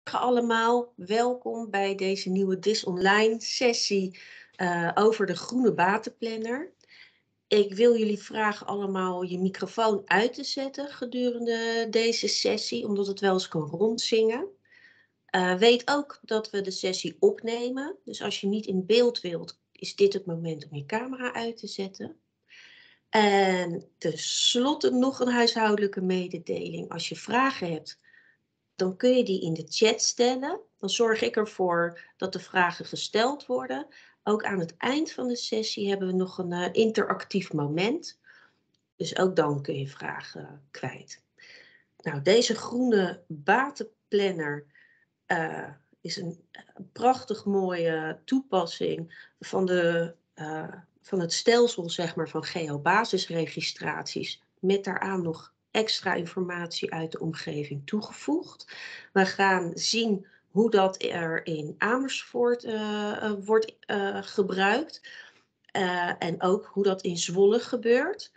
Allemaal, welkom bij deze nieuwe DIS Online sessie over de Groene Batenplanner. Ik wil jullie vragen allemaal je microfoon uit te zetten gedurende deze sessie, omdat het wel eens kan rondzingen. Weet ook dat we de sessie opnemen, dus als je niet in beeld wilt, is dit het moment om je camera uit te zetten. En tenslotte nog een huishoudelijke mededeling. Als je vragen hebt, dan kun je die in de chat stellen. Dan zorg ik ervoor dat de vragen gesteld worden. Ook aan het eind van de sessie hebben we nog een interactief moment. Dus ook dan kun je vragen kwijt. Nou, deze Groene Batenplanner is een prachtig mooie toepassing van het stelsel, zeg maar, van geobasisregistraties. Met daaraan nog extra informatie uit de omgeving toegevoegd. We gaan zien hoe dat er in Amersfoort wordt gebruikt. En ook hoe dat in Zwolle gebeurt.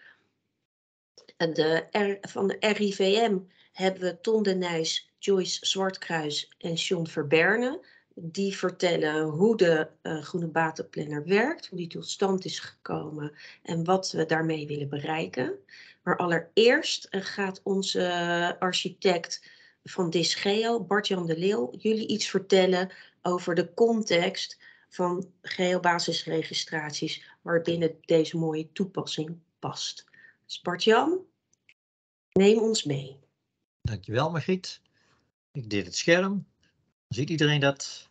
Van de RIVM hebben we Ton de Nijs, Joyce Zwartkruis en John Verberne. Die vertellen hoe de Groene Batenplanner werkt, hoe die tot stand is gekomen en wat we daarmee willen bereiken. Maar allereerst gaat onze architect van DISGEO, Bart-Jan de Leeuw, jullie iets vertellen over de context van geobasisregistraties waarbinnen deze mooie toepassing past. Dus Bart-Jan, neem ons mee. Dankjewel Margriet. Ik deel het scherm. Ziet iedereen dat?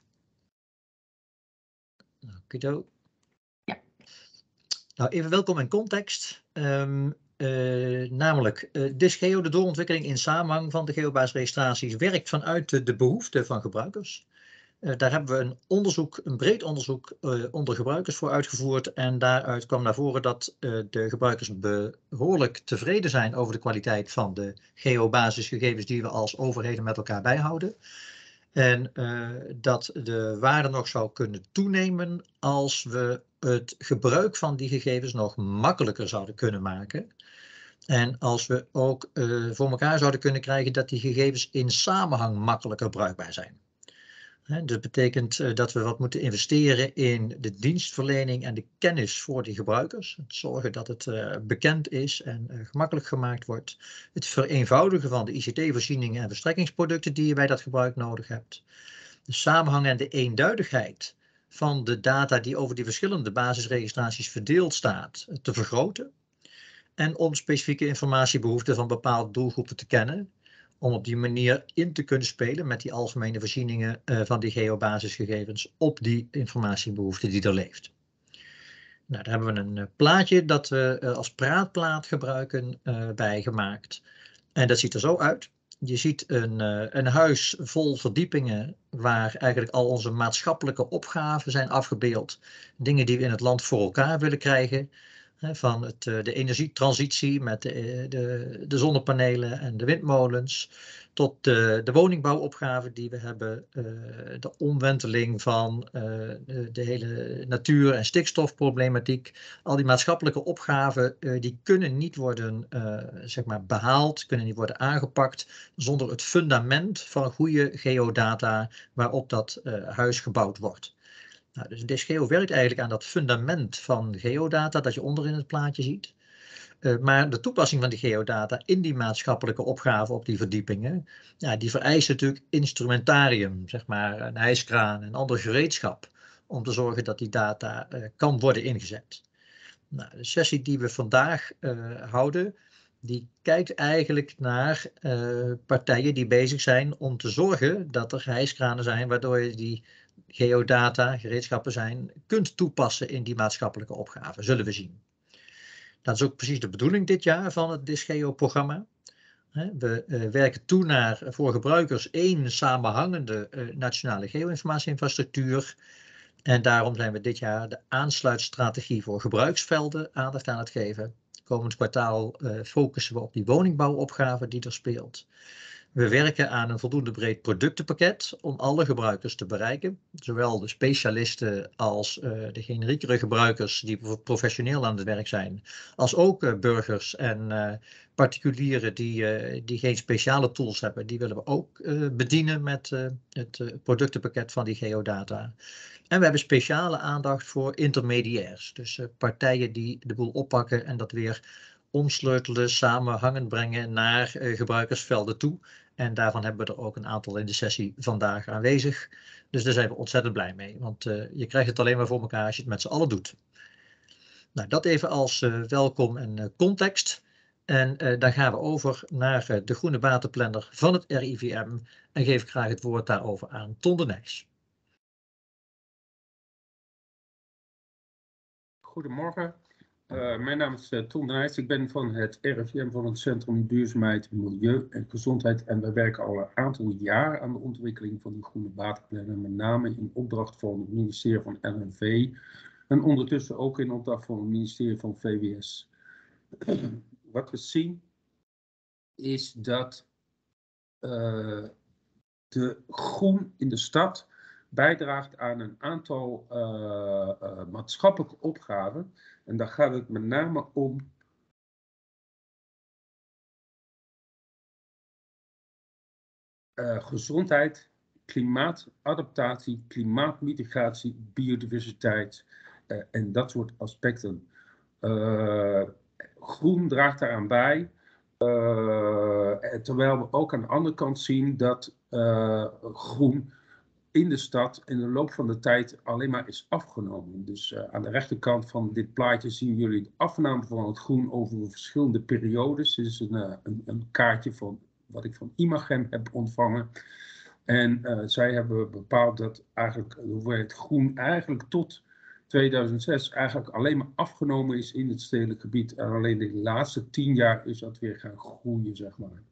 Okido. Ja. Nou, even welkom in context. Namelijk, DISGEO, de doorontwikkeling in samenhang van de geobasisregistraties, werkt vanuit de behoeften van gebruikers. Daar hebben we een breed onderzoek onder gebruikers voor uitgevoerd en daaruit kwam naar voren dat de gebruikers behoorlijk tevreden zijn over de kwaliteit van de geobasisgegevens die we als overheden met elkaar bijhouden. En dat de waarde nog zou kunnen toenemen als we het gebruik van die gegevens nog makkelijker zouden kunnen maken. En als we ook voor elkaar zouden kunnen krijgen dat die gegevens in samenhang makkelijker bruikbaar zijn. Dat betekent dat we wat moeten investeren in de dienstverlening en de kennis voor die gebruikers. Het zorgen dat het bekend is en gemakkelijk gemaakt wordt. Het vereenvoudigen van de ICT-voorzieningen en verstrekkingsproducten die je bij dat gebruik nodig hebt. De samenhang en de eenduidigheid van de data die over die verschillende basisregistraties verdeeld staat te vergroten. En om specifieke informatiebehoeften van bepaalde doelgroepen te kennen. Om op die manier in te kunnen spelen met die algemene voorzieningen van die geobasisgegevens op die informatiebehoefte die er leeft. Nou, daar hebben we een plaatje dat we als praatplaat gebruiken bijgemaakt. En dat ziet er zo uit. Je ziet een huis vol verdiepingen waar eigenlijk al onze maatschappelijke opgaven zijn afgebeeld. Dingen die we in het land voor elkaar willen krijgen. Van de energietransitie met de zonnepanelen en de windmolens, tot de woningbouwopgaven die we hebben, de omwenteling van de hele natuur- en stikstofproblematiek. Al die maatschappelijke opgaven die kunnen niet worden zeg maar behaald, kunnen niet worden aangepakt zonder het fundament van goede geodata waarop dat huis gebouwd wordt. Nou, dus DISGEO werkt eigenlijk aan dat fundament van geodata dat je onder in het plaatje ziet. Maar de toepassing van die geodata in die maatschappelijke opgaven op die verdiepingen, ja, die vereist natuurlijk instrumentarium, zeg maar een hijskraan en ander gereedschap, om te zorgen dat die data kan worden ingezet. Nou, de sessie die we vandaag houden, die kijkt eigenlijk naar partijen die bezig zijn om te zorgen dat er hijskranen zijn waardoor je die geodata, gereedschappen zijn, kunt toepassen in die maatschappelijke opgaven, zullen we zien. Dat is ook precies de bedoeling dit jaar van het DISGEO-programma. We werken toe naar voor gebruikers één samenhangende nationale geo-informatieinfrastructuur. En daarom zijn we dit jaar de aansluitstrategie voor gebruiksvelden aandacht aan het geven. Komend kwartaal focussen we op die woningbouwopgave die er speelt. We werken aan een voldoende breed productenpakket om alle gebruikers te bereiken. Zowel de specialisten als de generiekere gebruikers die professioneel aan het werk zijn. Als ook burgers en particulieren die geen speciale tools hebben. Die willen we ook bedienen met het productenpakket van die geodata. En we hebben speciale aandacht voor intermediairs. Dus partijen die de boel oppakken en dat weer omsleutelen, samenhangend brengen naar gebruikersvelden toe. En daarvan hebben we er ook een aantal in de sessie vandaag aanwezig. Dus daar zijn we ontzettend blij mee. Want je krijgt het alleen maar voor elkaar als je het met z'n allen doet. Nou, dat even als welkom en context. En dan gaan we over naar de Groene Batenplanner van het RIVM. En geef ik graag het woord daarover aan Ton de Nijs. Goedemorgen. Mijn naam is Ton de Nijs. Ik ben van het RIVM van het Centrum Duurzaamheid, Milieu en Gezondheid. En wij werken al een aantal jaar aan de ontwikkeling van die Groene Batenplanner. Met name in opdracht van het ministerie van LNV. En ondertussen ook in opdracht van het ministerie van VWS. Wat we zien is dat de groen in de stad bijdraagt aan een aantal maatschappelijke opgaven. En daar gaat het met name om gezondheid, klimaatadaptatie, klimaatmitigatie, biodiversiteit en dat soort aspecten. Groen draagt daaraan bij. Terwijl we ook aan de andere kant zien dat groen in de stad in de loop van de tijd alleen maar is afgenomen. Dus aan de rechterkant van dit plaatje zien jullie de afname van het groen over verschillende periodes. Dit is een kaartje van wat ik van Imagem heb ontvangen. En zij hebben bepaald dat eigenlijk de hoeveelheid groen eigenlijk tot 2006 eigenlijk alleen maar afgenomen is in het stedelijk gebied. En alleen de laatste 10 jaar is dat weer gaan groeien, zeg maar.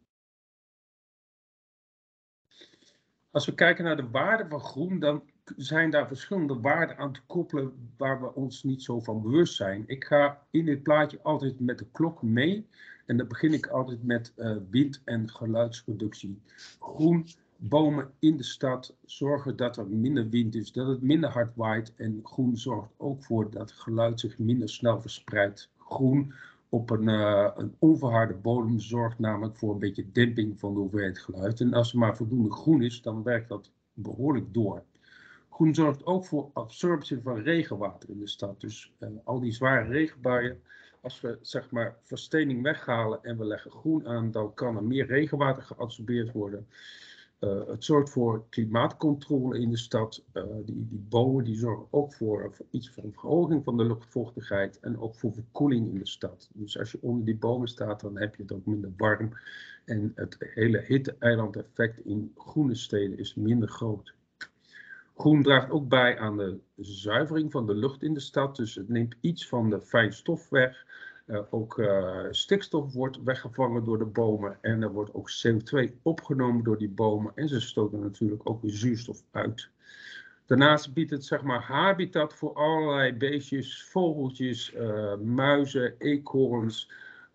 Als we kijken naar de waarde van groen, dan zijn daar verschillende waarden aan te koppelen waar we ons niet zo van bewust zijn. Ik ga in dit plaatje altijd met de klok mee. En dan begin ik altijd met wind- en geluidsreductie. Groen, bomen in de stad zorgen dat er minder wind is, dat het minder hard waait. En groen zorgt ook voor dat het geluid zich minder snel verspreidt. Groen op een onverharde bodem zorgt namelijk voor een beetje demping van de hoeveelheid geluid. En als er maar voldoende groen is, dan werkt dat behoorlijk door. Groen zorgt ook voor absorptie van regenwater in de stad. Dus al die zware regenbuien, als we zeg maar verstening weghalen en we leggen groen aan, dan kan er meer regenwater geabsorbeerd worden. Het zorgt voor klimaatcontrole in de stad. Die bomen die zorgen ook voor iets van verhoging van de luchtvochtigheid en ook voor verkoeling in de stad. Dus als je onder die bomen staat, dan heb je het ook minder warm. En het hele hitte-eiland-effect in groene steden is minder groot. Groen draagt ook bij aan de zuivering van de lucht in de stad. Dus het neemt iets van de fijnstof weg. Ook stikstof wordt weggevangen door de bomen en er wordt ook CO2 opgenomen door die bomen en ze stoten natuurlijk ook weer zuurstof uit. Daarnaast biedt het zeg maar habitat voor allerlei beestjes, vogeltjes, muizen, eekhoorns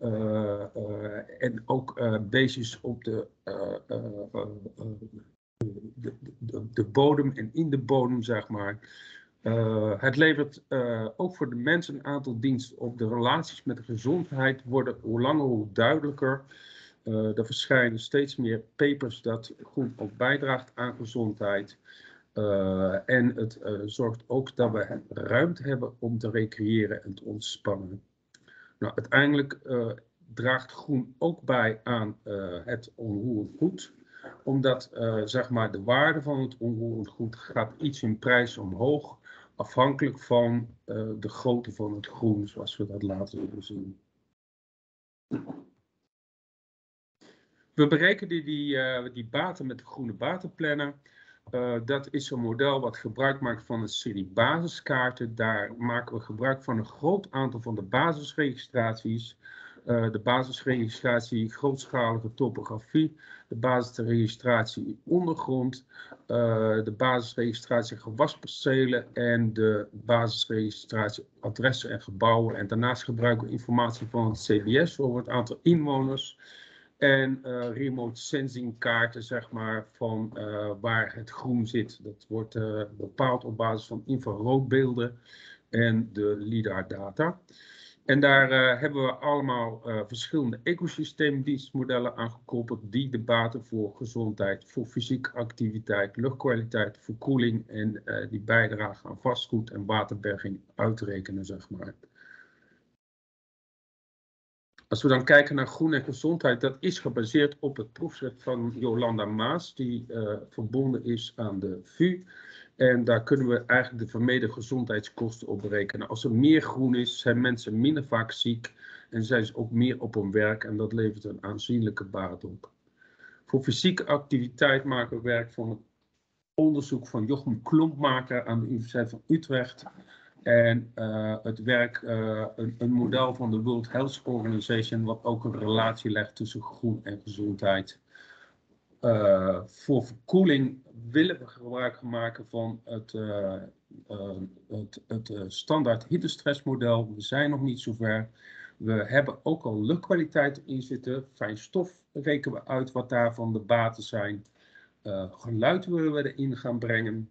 en ook beestjes op de bodem en in de bodem zeg maar. Het levert ook voor de mensen een aantal diensten op. De relaties met de gezondheid worden hoe langer hoe duidelijker. Er verschijnen steeds meer papers dat groen ook bijdraagt aan gezondheid. En het zorgt ook dat we ruimte hebben om te recreëren en te ontspannen. Nou, uiteindelijk draagt groen ook bij aan het onroerend goed. Omdat zeg maar de waarde van het onroerend goed gaat iets in prijs omhoog. Afhankelijk van de grootte van het groen, zoals we dat later zullen zien. We berekenen die baten met de Groene Batenplanner. Dat is een model wat gebruik maakt van een serie basiskaarten. Daar maken we gebruik van een groot aantal van de basisregistraties. De basisregistratie grootschalige topografie, de basisregistratie ondergrond, de basisregistratie gewaspercelen en de basisregistratie adressen en gebouwen. En daarnaast gebruiken we informatie van het CBS over het aantal inwoners. En remote sensing kaarten, zeg maar, van waar het groen zit. Dat wordt bepaald op basis van infraroodbeelden en de LiDAR data. En daar hebben we allemaal verschillende ecosysteemdienstmodellen aan gekoppeld die de baten voor gezondheid, voor fysieke activiteit, luchtkwaliteit, verkoeling en die bijdragen aan vastgoed en waterberging uitrekenen, zeg maar. Als we dan kijken naar groen en gezondheid, dat is gebaseerd op het proefschrift van Jolanda Maas, die verbonden is aan de VU. En daar kunnen we eigenlijk de vermeden gezondheidskosten op berekenen. Als er meer groen is, zijn mensen minder vaak ziek en zijn ze ook meer op hun werk en dat levert een aanzienlijke baat op. Voor fysieke activiteit maken we werk van het onderzoek van Jochem Klompmaker aan de Universiteit van Utrecht. En het werk, een model van de World Health Organization, wat ook een relatie legt tussen groen en gezondheid. Voor verkoeling willen we gebruik maken van het standaard hittestressmodel. We zijn nog niet zover. We hebben ook al luchtkwaliteit in zitten. Fijn stof rekenen we uit wat daarvan de baten zijn. Geluid willen we erin gaan brengen.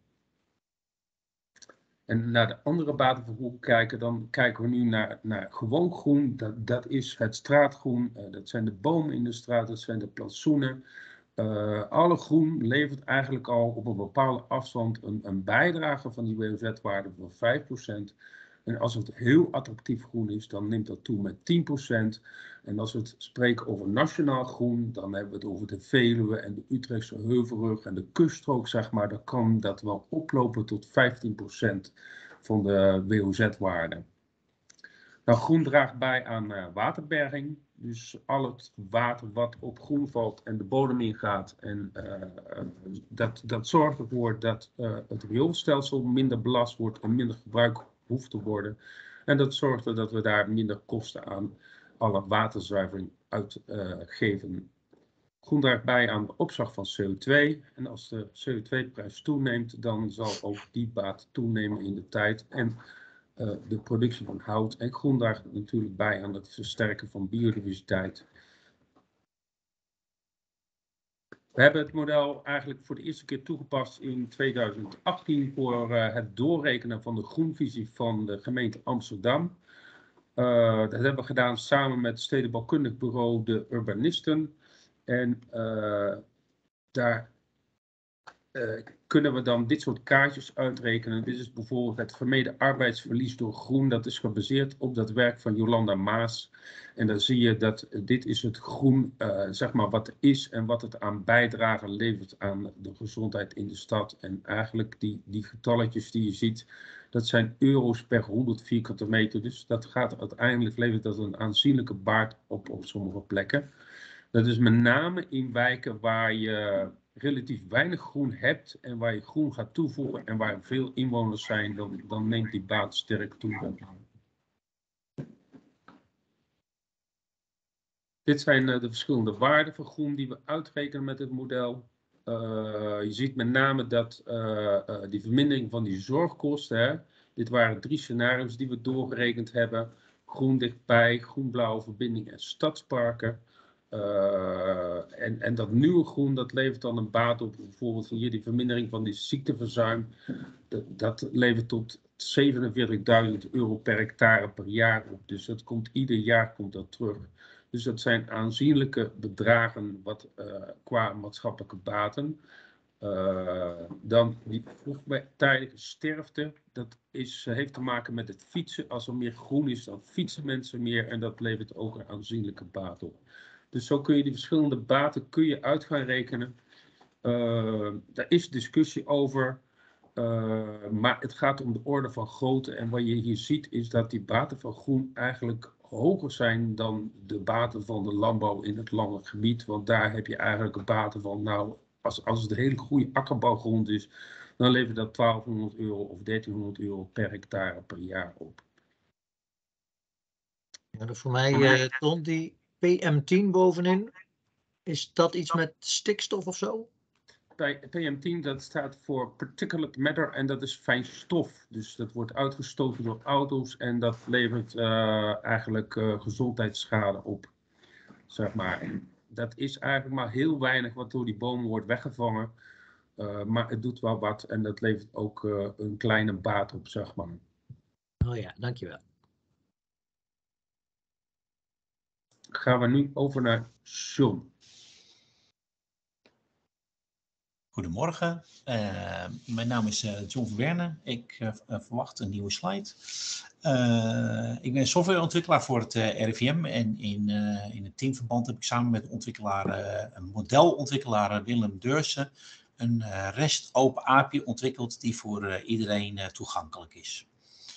En naar de andere baten van groen kijken, dan kijken we nu naar gewoon groen. Dat is het straatgroen, dat zijn de bomen in de straat, dat zijn de plantsoenen. Alle groen levert eigenlijk al op een bepaalde afstand een bijdrage van die WOZ-waarde van 5%. En als het heel attractief groen is, dan neemt dat toe met 10%. En als we het spreken over nationaal groen, dan hebben we het over de Veluwe en de Utrechtse Heuvelrug en de kuststrook, zeg maar. Dan kan dat wel oplopen tot 15% van de WOZ-waarde. Nou, groen draagt bij aan waterberging. Dus al het water wat op groen valt en de bodem ingaat. En dat zorgt ervoor dat het rioolstelsel minder belast wordt en minder gebruikt hoeft te worden. En dat zorgt er dat we daar minder kosten aan alle waterzuivering uitgeven. Groen draagt bij aan de opslag van CO2. En als de CO2-prijs toeneemt, dan zal ook die baat toenemen in de tijd. En de productie van hout en groen draagt natuurlijk bij aan het versterken van biodiversiteit. We hebben het model eigenlijk voor de eerste keer toegepast in 2018 voor het doorrekenen van de groenvisie van de gemeente Amsterdam. Dat hebben we gedaan samen met het stedenbouwkundig bureau De Urbanisten. En daar kunnen we dan dit soort kaartjes uitrekenen. Dit is bijvoorbeeld het vermeden arbeidsverlies door groen. Dat is gebaseerd op dat werk van Jolanda Maas. En dan zie je dat dit is het groen, zeg maar wat er is en wat het aan bijdrage levert aan de gezondheid in de stad. En eigenlijk die getalletjes die je ziet, dat zijn euro's per 100 vierkante meter. Dus dat gaat uiteindelijk, levert dat een aanzienlijke baat op sommige plekken. Dat is met name in wijken waar je relatief weinig groen hebt en waar je groen gaat toevoegen en waar veel inwoners zijn, dan neemt die baat sterk toe. Dit zijn de verschillende waarden van groen die we uitrekenen met het model. Je ziet met name dat die vermindering van die zorgkosten, hè, dit waren 3 scenario's die we doorgerekend hebben. Groen dichtbij, groen-blauwe verbinding en stadsparken. En dat nieuwe groen, dat levert dan een baat op, bijvoorbeeld hier die vermindering van die ziekteverzuim. Dat levert tot €47.000 per hectare per jaar op. Dus dat komt, ieder jaar komt dat terug. Dus dat zijn aanzienlijke bedragen qua maatschappelijke baten. Dan die vroegtijdige sterfte, dat heeft te maken met het fietsen. Als er meer groen is, dan fietsen mensen meer en dat levert ook een aanzienlijke baat op. Dus zo kun je die verschillende baten uit gaan rekenen. Daar is discussie over, maar het gaat om de orde van grootte. En wat je hier ziet is dat die baten van groen eigenlijk hoger zijn dan de baten van de landbouw in het landelijk gebied. Want daar heb je eigenlijk een baten van, nou, als het een hele goede akkerbouwgrond is, dan levert dat €1200 of €1300 per hectare per jaar op. Ja, voor mij stond die PM10 bovenin. Is dat iets met stikstof of zo? Bij PM10 dat staat voor particulate matter en dat is fijn stof. Dus dat wordt uitgestoten door auto's en dat levert eigenlijk gezondheidsschade op. Zeg maar. dat is eigenlijk maar heel weinig wat door die bomen wordt weggevangen. Maar het doet wel wat en dat levert ook een kleine baat op, zeg maar. Oh ja, dankjewel. Gaan we nu over naar John. Goedemorgen, mijn naam is John Verwernen. Ik verwacht een nieuwe slide. Ik ben softwareontwikkelaar voor het RIVM en in het teamverband heb ik samen met een modelontwikkelaar Willem Deursen een REST Open API ontwikkeld die voor iedereen toegankelijk is.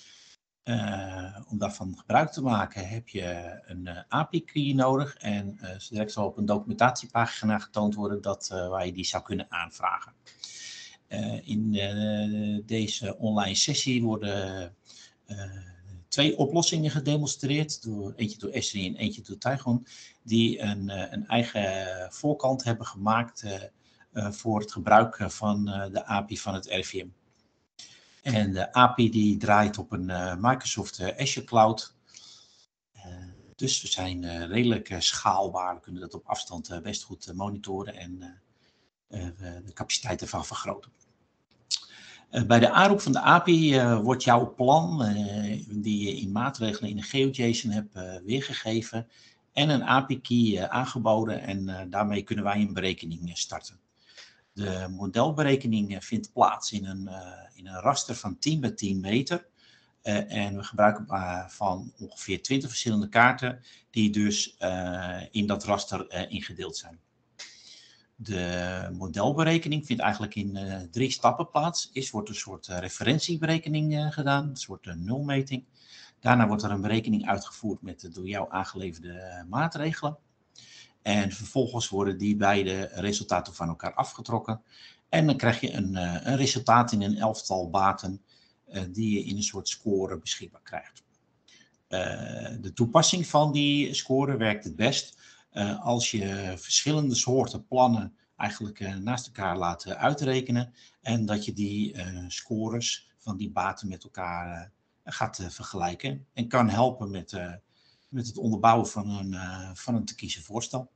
Om daarvan gebruik te maken heb je een API-key nodig en direct zal op een documentatiepagina getoond worden waar je die zou kunnen aanvragen. In deze online sessie worden 2 oplossingen gedemonstreerd, eentje door Esri en eentje door Tygon, die een eigen voorkant hebben gemaakt voor het gebruik van de API van het RIVM. En de API die draait op een Microsoft Azure Cloud. Dus we zijn redelijk schaalbaar. We kunnen dat op afstand best goed monitoren en de capaciteit ervan vergroten. Bij de aanroep van de API wordt jouw plan, die je in maatregelen in een GeoJSON hebt weergegeven, en een API-key aangeboden en daarmee kunnen wij een berekening starten. De modelberekening vindt plaats in een raster van 10 bij 10 meter. En we gebruiken van ongeveer 20 verschillende kaarten die dus in dat raster ingedeeld zijn. De modelberekening vindt eigenlijk in 3 stappen plaats. Eerst wordt een soort referentieberekening gedaan, een soort nulmeting. Daarna wordt er een berekening uitgevoerd met de door jou aangeleverde maatregelen. En vervolgens worden die beide resultaten van elkaar afgetrokken. En dan krijg je een resultaat in een 11-tal baten die je in een soort score beschikbaar krijgt. De toepassing van die score werkt het best als je verschillende soorten plannen eigenlijk naast elkaar laat uitrekenen. En dat je die scores van die baten met elkaar gaat vergelijken. En kan helpen met het onderbouwen van een te kiezen voorstel.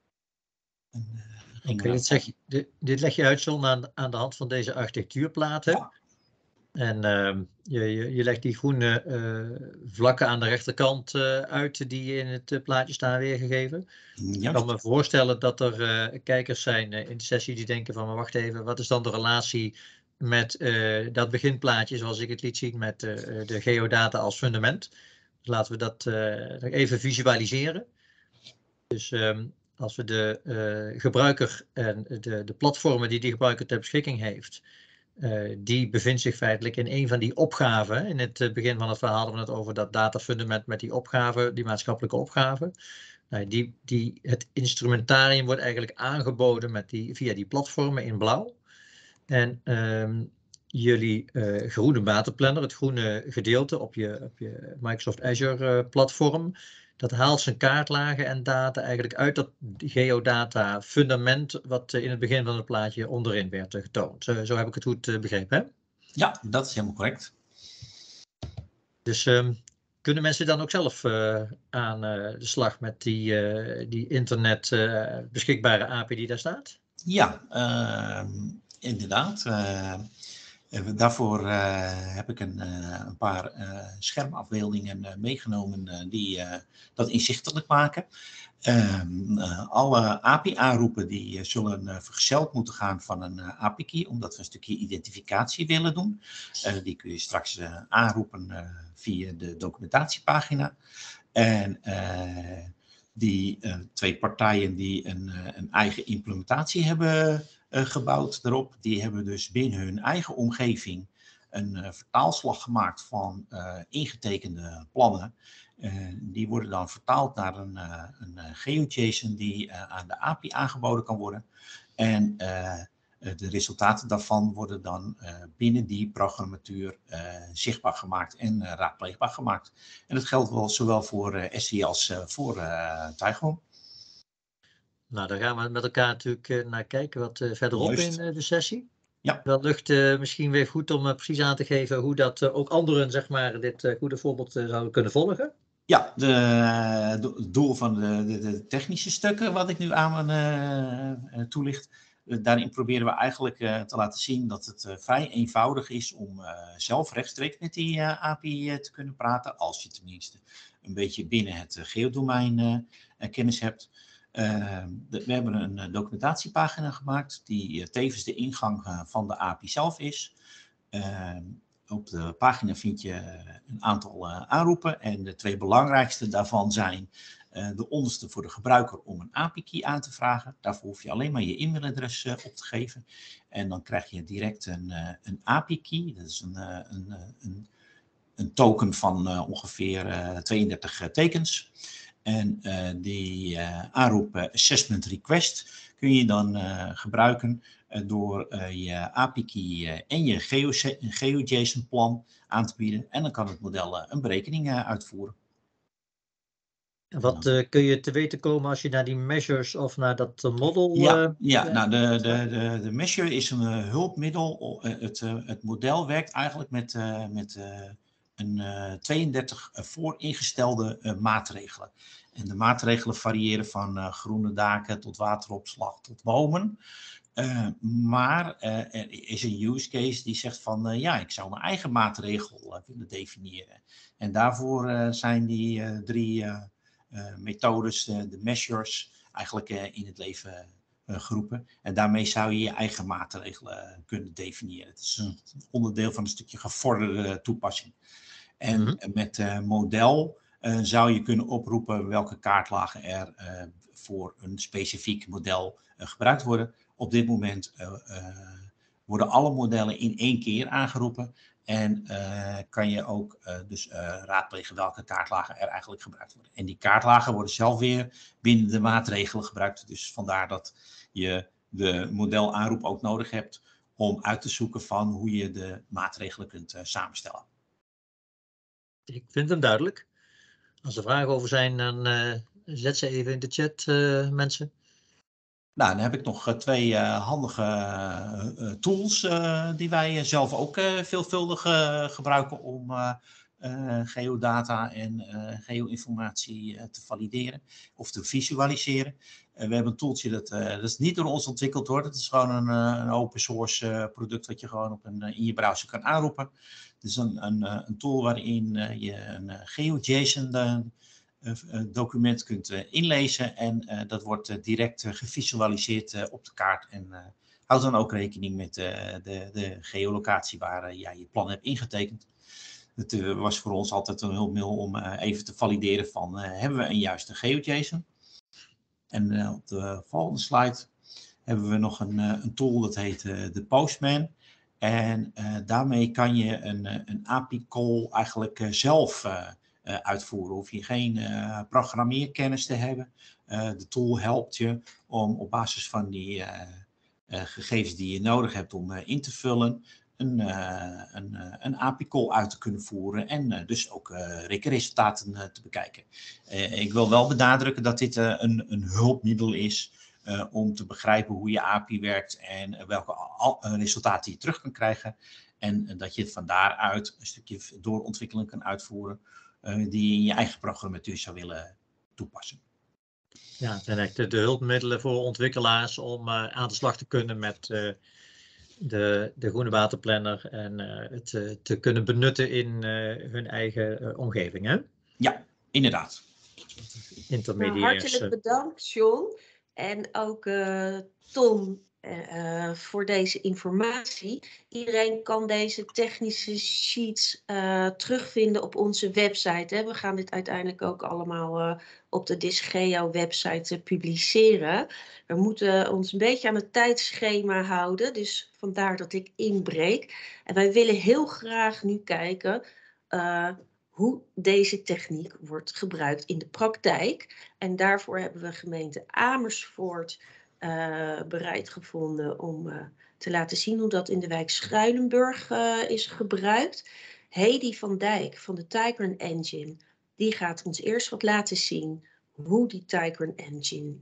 Oké, dit leg je uit, John, aan de hand van deze architectuurplaten. Ja. En je legt die groene vlakken aan de rechterkant uit die in het plaatje staan weergegeven. Juist. Ik kan me voorstellen dat er kijkers zijn in de sessie die denken van, maar wacht even, wat is dan de relatie met dat beginplaatje zoals ik het liet zien met de geodata als fundament. Dus laten we dat even visualiseren. Dus als we de gebruiker en de platformen die gebruiker ter beschikking heeft, die bevindt zich feitelijk in een van die opgaven. In het begin van het verhaal hadden we het over dat datafundament met die opgave, die maatschappelijke opgave. Nou, het instrumentarium wordt eigenlijk aangeboden via die platformen in blauw. En jullie groene batenplanner, het groene gedeelte op je Microsoft Azure platform, dat haalt zijn kaartlagen en data eigenlijk uit dat geodata fundament wat in het begin van het plaatje onderin werd getoond. Zo heb ik het goed begrepen, hè? Ja, dat is helemaal correct. Dus kunnen mensen dan ook zelf aan de slag met die internet beschikbare API die daar staat? Ja, inderdaad. Daarvoor heb ik een paar schermafbeeldingen meegenomen die dat inzichtelijk maken. Alle API-aanroepen die zullen vergezeld moeten gaan van een API-key, omdat we een stukje identificatie willen doen. Die kun je straks aanroepen via de documentatiepagina. En die 2 partijen die een eigen implementatie hebben gebouwd erop, die hebben dus binnen hun eigen omgeving een vertaalslag gemaakt van ingetekende plannen. Die worden dan vertaald naar een GeoJSON die aan de API aangeboden kan worden. En de resultaten daarvan worden dan binnen die programmatuur zichtbaar gemaakt en raadpleegbaar gemaakt. En dat geldt wel zowel voor SI als voor Tygon. Nou, daar gaan we met elkaar natuurlijk naar kijken wat verderop Juist. in de sessie. Ja. Dat lucht misschien weer goed om precies aan te geven hoe dat ook anderen zeg maar, dit goede voorbeeld zouden kunnen volgen. Ja, het doel van de technische stukken wat ik nu aan toelicht. Daarin proberen we eigenlijk te laten zien dat het vrij eenvoudig is om zelf rechtstreeks met die API te kunnen praten. Als je tenminste een beetje binnen het geodomein kennis hebt. We hebben een documentatiepagina gemaakt die tevens de ingang van de API zelf is. Op de pagina vind je een aantal aanroepen en de 2 belangrijkste daarvan zijn de onderste voor de gebruiker om een API-key aan te vragen. Daarvoor hoef je alleen maar je e-mailadres op te geven en dan krijg je direct een API-key. Dat is een token van ongeveer 32 tekens. En die aanroep assessment request kun je dan gebruiken door je API-key en je GeoJSON-plan aan te bieden. En dan kan het model een berekening uitvoeren. Wat kun je te weten komen als je naar die measures of naar dat model... Nou, de measure is een hulpmiddel. Het model werkt eigenlijk met een 32 vooringestelde maatregelen. En de maatregelen variëren van groene daken tot wateropslag tot bomen. Maar er is een use case die zegt van ik zou mijn eigen maatregel willen definiëren. En daarvoor zijn die 3 methodes, de measures, eigenlijk in het leven geroepen. En daarmee zou je je eigen maatregelen kunnen definiëren. Het is een onderdeel van een stukje gevorderde toepassing. En met model zou je kunnen oproepen welke kaartlagen er voor een specifiek model gebruikt worden. Op dit moment worden alle modellen in 1 keer aangeroepen. En kan je ook raadplegen welke kaartlagen er eigenlijk gebruikt worden. En die kaartlagen worden zelf weer binnen de maatregelen gebruikt. Dus vandaar dat je de modelaanroep ook nodig hebt om uit te zoeken van hoe je de maatregelen kunt samenstellen. Ik vind hem duidelijk. Als er vragen over zijn, dan zet ze even in de chat, mensen. Nou, dan heb ik nog 2 handige tools die wij zelf ook veelvuldig gebruiken om geodata en geoinformatie te valideren of te visualiseren. We hebben een tooltje dat is niet door ons ontwikkeld hoor. Dat is gewoon een open source product wat je gewoon in je browser kan aanroepen. Het is een tool waarin je een GeoJSON document kunt inlezen en dat wordt direct gevisualiseerd op de kaart en houdt dan ook rekening met de geolocatie waar jij je plan hebt ingetekend. Het was voor ons altijd een hulpmiddel om even te valideren van hebben we een juiste GeoJSON. En op de volgende slide hebben we nog een tool dat heet de Postman. En daarmee kan je een API call eigenlijk zelf uitvoeren. Hoef je geen programmeerkennis te hebben. De tool helpt je om op basis van die gegevens die je nodig hebt om in te vullen, een API-call uit te kunnen voeren en dus ook resultaten te bekijken. Ik wil wel benadrukken dat dit een hulpmiddel is om te begrijpen hoe je API werkt en welke resultaten je terug kan krijgen. En dat je het van daaruit een stukje doorontwikkeling kan uitvoeren die je in je eigen programmatuur zou willen toepassen. Ja, het zijn echt de hulpmiddelen voor ontwikkelaars om aan de slag te kunnen met de groene waterplanner en het te kunnen benutten in hun eigen omgeving. Hè? Ja, inderdaad. Hartelijk bedankt, John. En ook Tom voor deze informatie. Iedereen kan deze technische sheets terugvinden op onze website. Hè. We gaan dit uiteindelijk ook allemaal op de DISGEO website publiceren. We moeten ons een beetje aan het tijdschema houden. Dus vandaar dat ik inbreek. En wij willen heel graag nu kijken hoe deze techniek wordt gebruikt in de praktijk. En daarvoor hebben we gemeente Amersfoort bereid gevonden om te laten zien hoe dat in de wijk Schuilenburg is gebruikt. Hedy van Dijk van de Tygern Engine, die gaat ons eerst wat laten zien hoe die Tygern Engine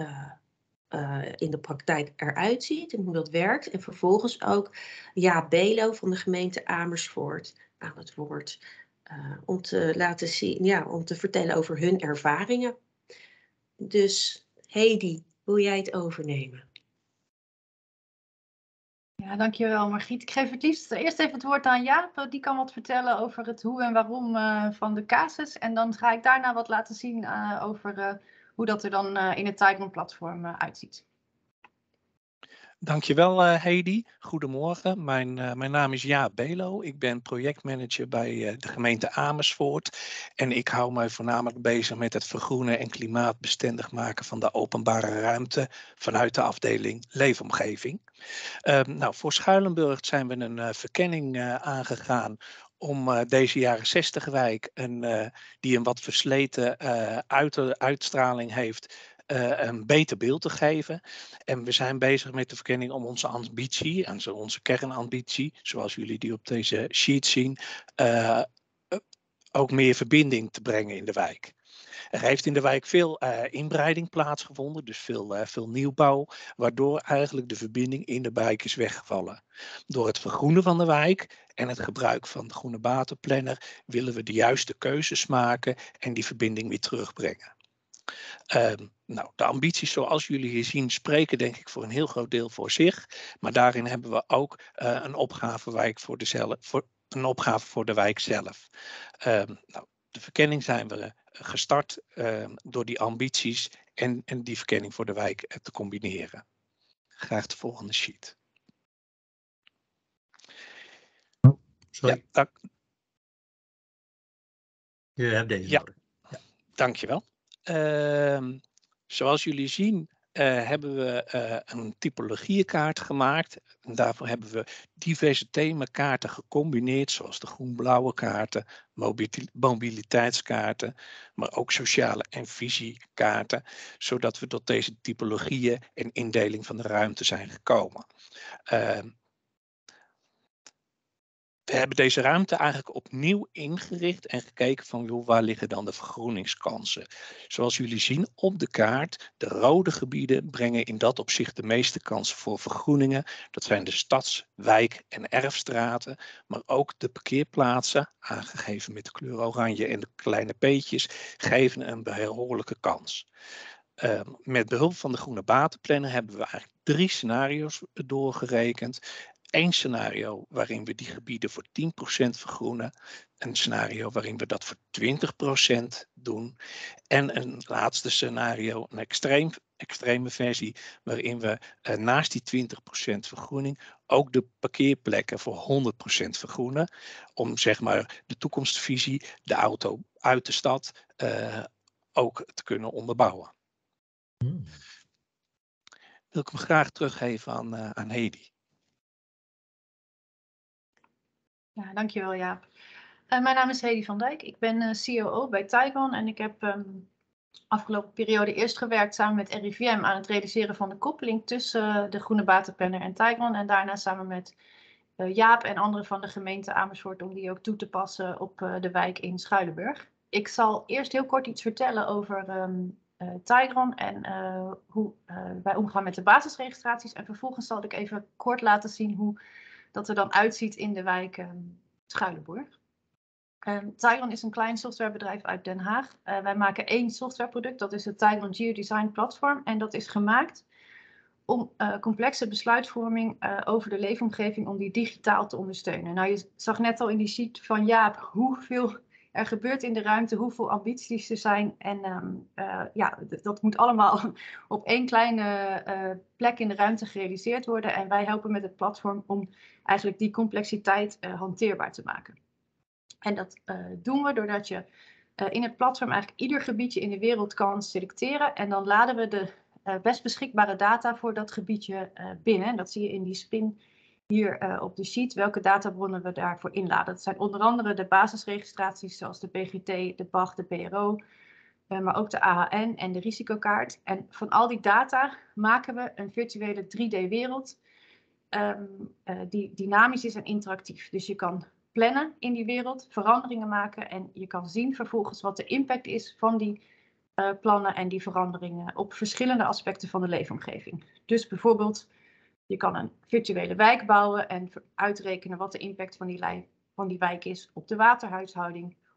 in de praktijk eruit ziet en hoe dat werkt. En vervolgens ook Jaap Belo van de gemeente Amersfoort aan het woord. om te laten zien, ja, om te vertellen over hun ervaringen. Dus Hedy, wil jij het overnemen? Ja, dankjewel Margriet. Ik geef het liefst eerst even het woord aan Jaap. Die kan wat vertellen over het hoe en waarom van de casus. En dan ga ik daarna wat laten zien over hoe dat er dan in het Tygron-platform uitziet. Dankjewel Hedy. Goedemorgen. Mijn naam is Jaap Belo. Ik ben projectmanager bij de gemeente Amersfoort. En ik hou mij voornamelijk bezig met het vergroenen en klimaatbestendig maken van de openbare ruimte vanuit de afdeling Leefomgeving. Voor Schuilenburg zijn we een verkenning aangegaan om deze jaren 60 wijk, die een wat versleten uitstraling heeft, een beter beeld te geven. En we zijn bezig met de verkenning om onze ambitie, en onze kernambitie, zoals jullie die op deze sheet zien, ook meer verbinding te brengen in de wijk. Er heeft in de wijk veel inbreiding plaatsgevonden, dus veel nieuwbouw, waardoor eigenlijk de verbinding in de wijk is weggevallen. Door het vergroenen van de wijk en het gebruik van de groene batenplanner willen we de juiste keuzes maken en die verbinding weer terugbrengen. De ambities zoals jullie hier zien spreken denk ik voor een heel groot deel voor zich. Maar daarin hebben we ook een opgave voor de wijk zelf. De verkenning zijn we gestart door die ambities en die verkenning voor de wijk te combineren. Graag de volgende sheet. Sorry. Ja, Je hebt deze nodig. Ja. Dankjewel. Zoals jullie zien hebben we een typologiekaart gemaakt. En daarvoor hebben we diverse themakaarten gecombineerd, zoals de groen-blauwe kaarten, mobiliteitskaarten, maar ook sociale en visiekaarten, zodat we tot deze typologieën en indeling van de ruimte zijn gekomen. We hebben deze ruimte eigenlijk opnieuw ingericht en gekeken van waar liggen dan de vergroeningskansen. Zoals jullie zien op de kaart, de rode gebieden brengen in dat opzicht de meeste kansen voor vergroeningen. Dat zijn de stads-, wijk- en erfstraten, maar ook de parkeerplaatsen, aangegeven met de kleur oranje en de kleine peetjes, geven een behoorlijke kans. Met behulp van de groene batenplanner hebben we eigenlijk 3 scenario's doorgerekend. 1 scenario waarin we die gebieden voor 10% vergroenen. Een scenario waarin we dat voor 20% doen. En een laatste scenario, een extreme versie, waarin we naast die 20% vergroening ook de parkeerplekken voor 100% vergroenen. Om zeg maar de toekomstvisie, de auto uit de stad, ook te kunnen onderbouwen. Wil ik hem graag teruggeven aan Hedy. Ja, dankjewel Jaap. Mijn naam is Hedy van Dijk. Ik ben COO bij Tygron en ik heb afgelopen periode eerst gewerkt samen met RIVM aan het realiseren van de koppeling tussen de groene batenplanner en Tygron. En daarna samen met Jaap en anderen van de gemeente Amersfoort om die ook toe te passen op de wijk in Schuilenburg. Ik zal eerst heel kort iets vertellen over Tygron en hoe wij omgaan met de basisregistraties. En vervolgens zal ik even kort laten zien hoe dat er dan uitziet in de wijk Schuilenburg. Tygron is een klein softwarebedrijf uit Den Haag. Wij maken 1 softwareproduct, dat is het Tygron Geodesign Platform. En dat is gemaakt om complexe besluitvorming over de leefomgeving, om die digitaal te ondersteunen. Nou, je zag net al in die sheet van Jaap hoeveel er gebeurt in de ruimte, hoeveel ambities er zijn. En dat moet allemaal op 1 kleine plek in de ruimte gerealiseerd worden. En wij helpen met het platform om eigenlijk die complexiteit hanteerbaar te maken. En dat doen we doordat je in het platform eigenlijk ieder gebiedje in de wereld kan selecteren. En dan laden we de best beschikbare data voor dat gebiedje binnen. En dat zie je in die spin hier op de sheet, welke databronnen we daarvoor inladen. Dat zijn onder andere de basisregistraties zoals de PGT, de BAG, de PRO, maar ook de AHN en de risicokaart. En van al die data maken we een virtuele 3D-wereld die dynamisch is en interactief. Dus je kan plannen in die wereld, veranderingen maken en je kan zien vervolgens wat de impact is van die plannen en die veranderingen op verschillende aspecten van de leefomgeving. Dus bijvoorbeeld, je kan een virtuele wijk bouwen en uitrekenen wat de impact van die wijk is op de waterhuishouding,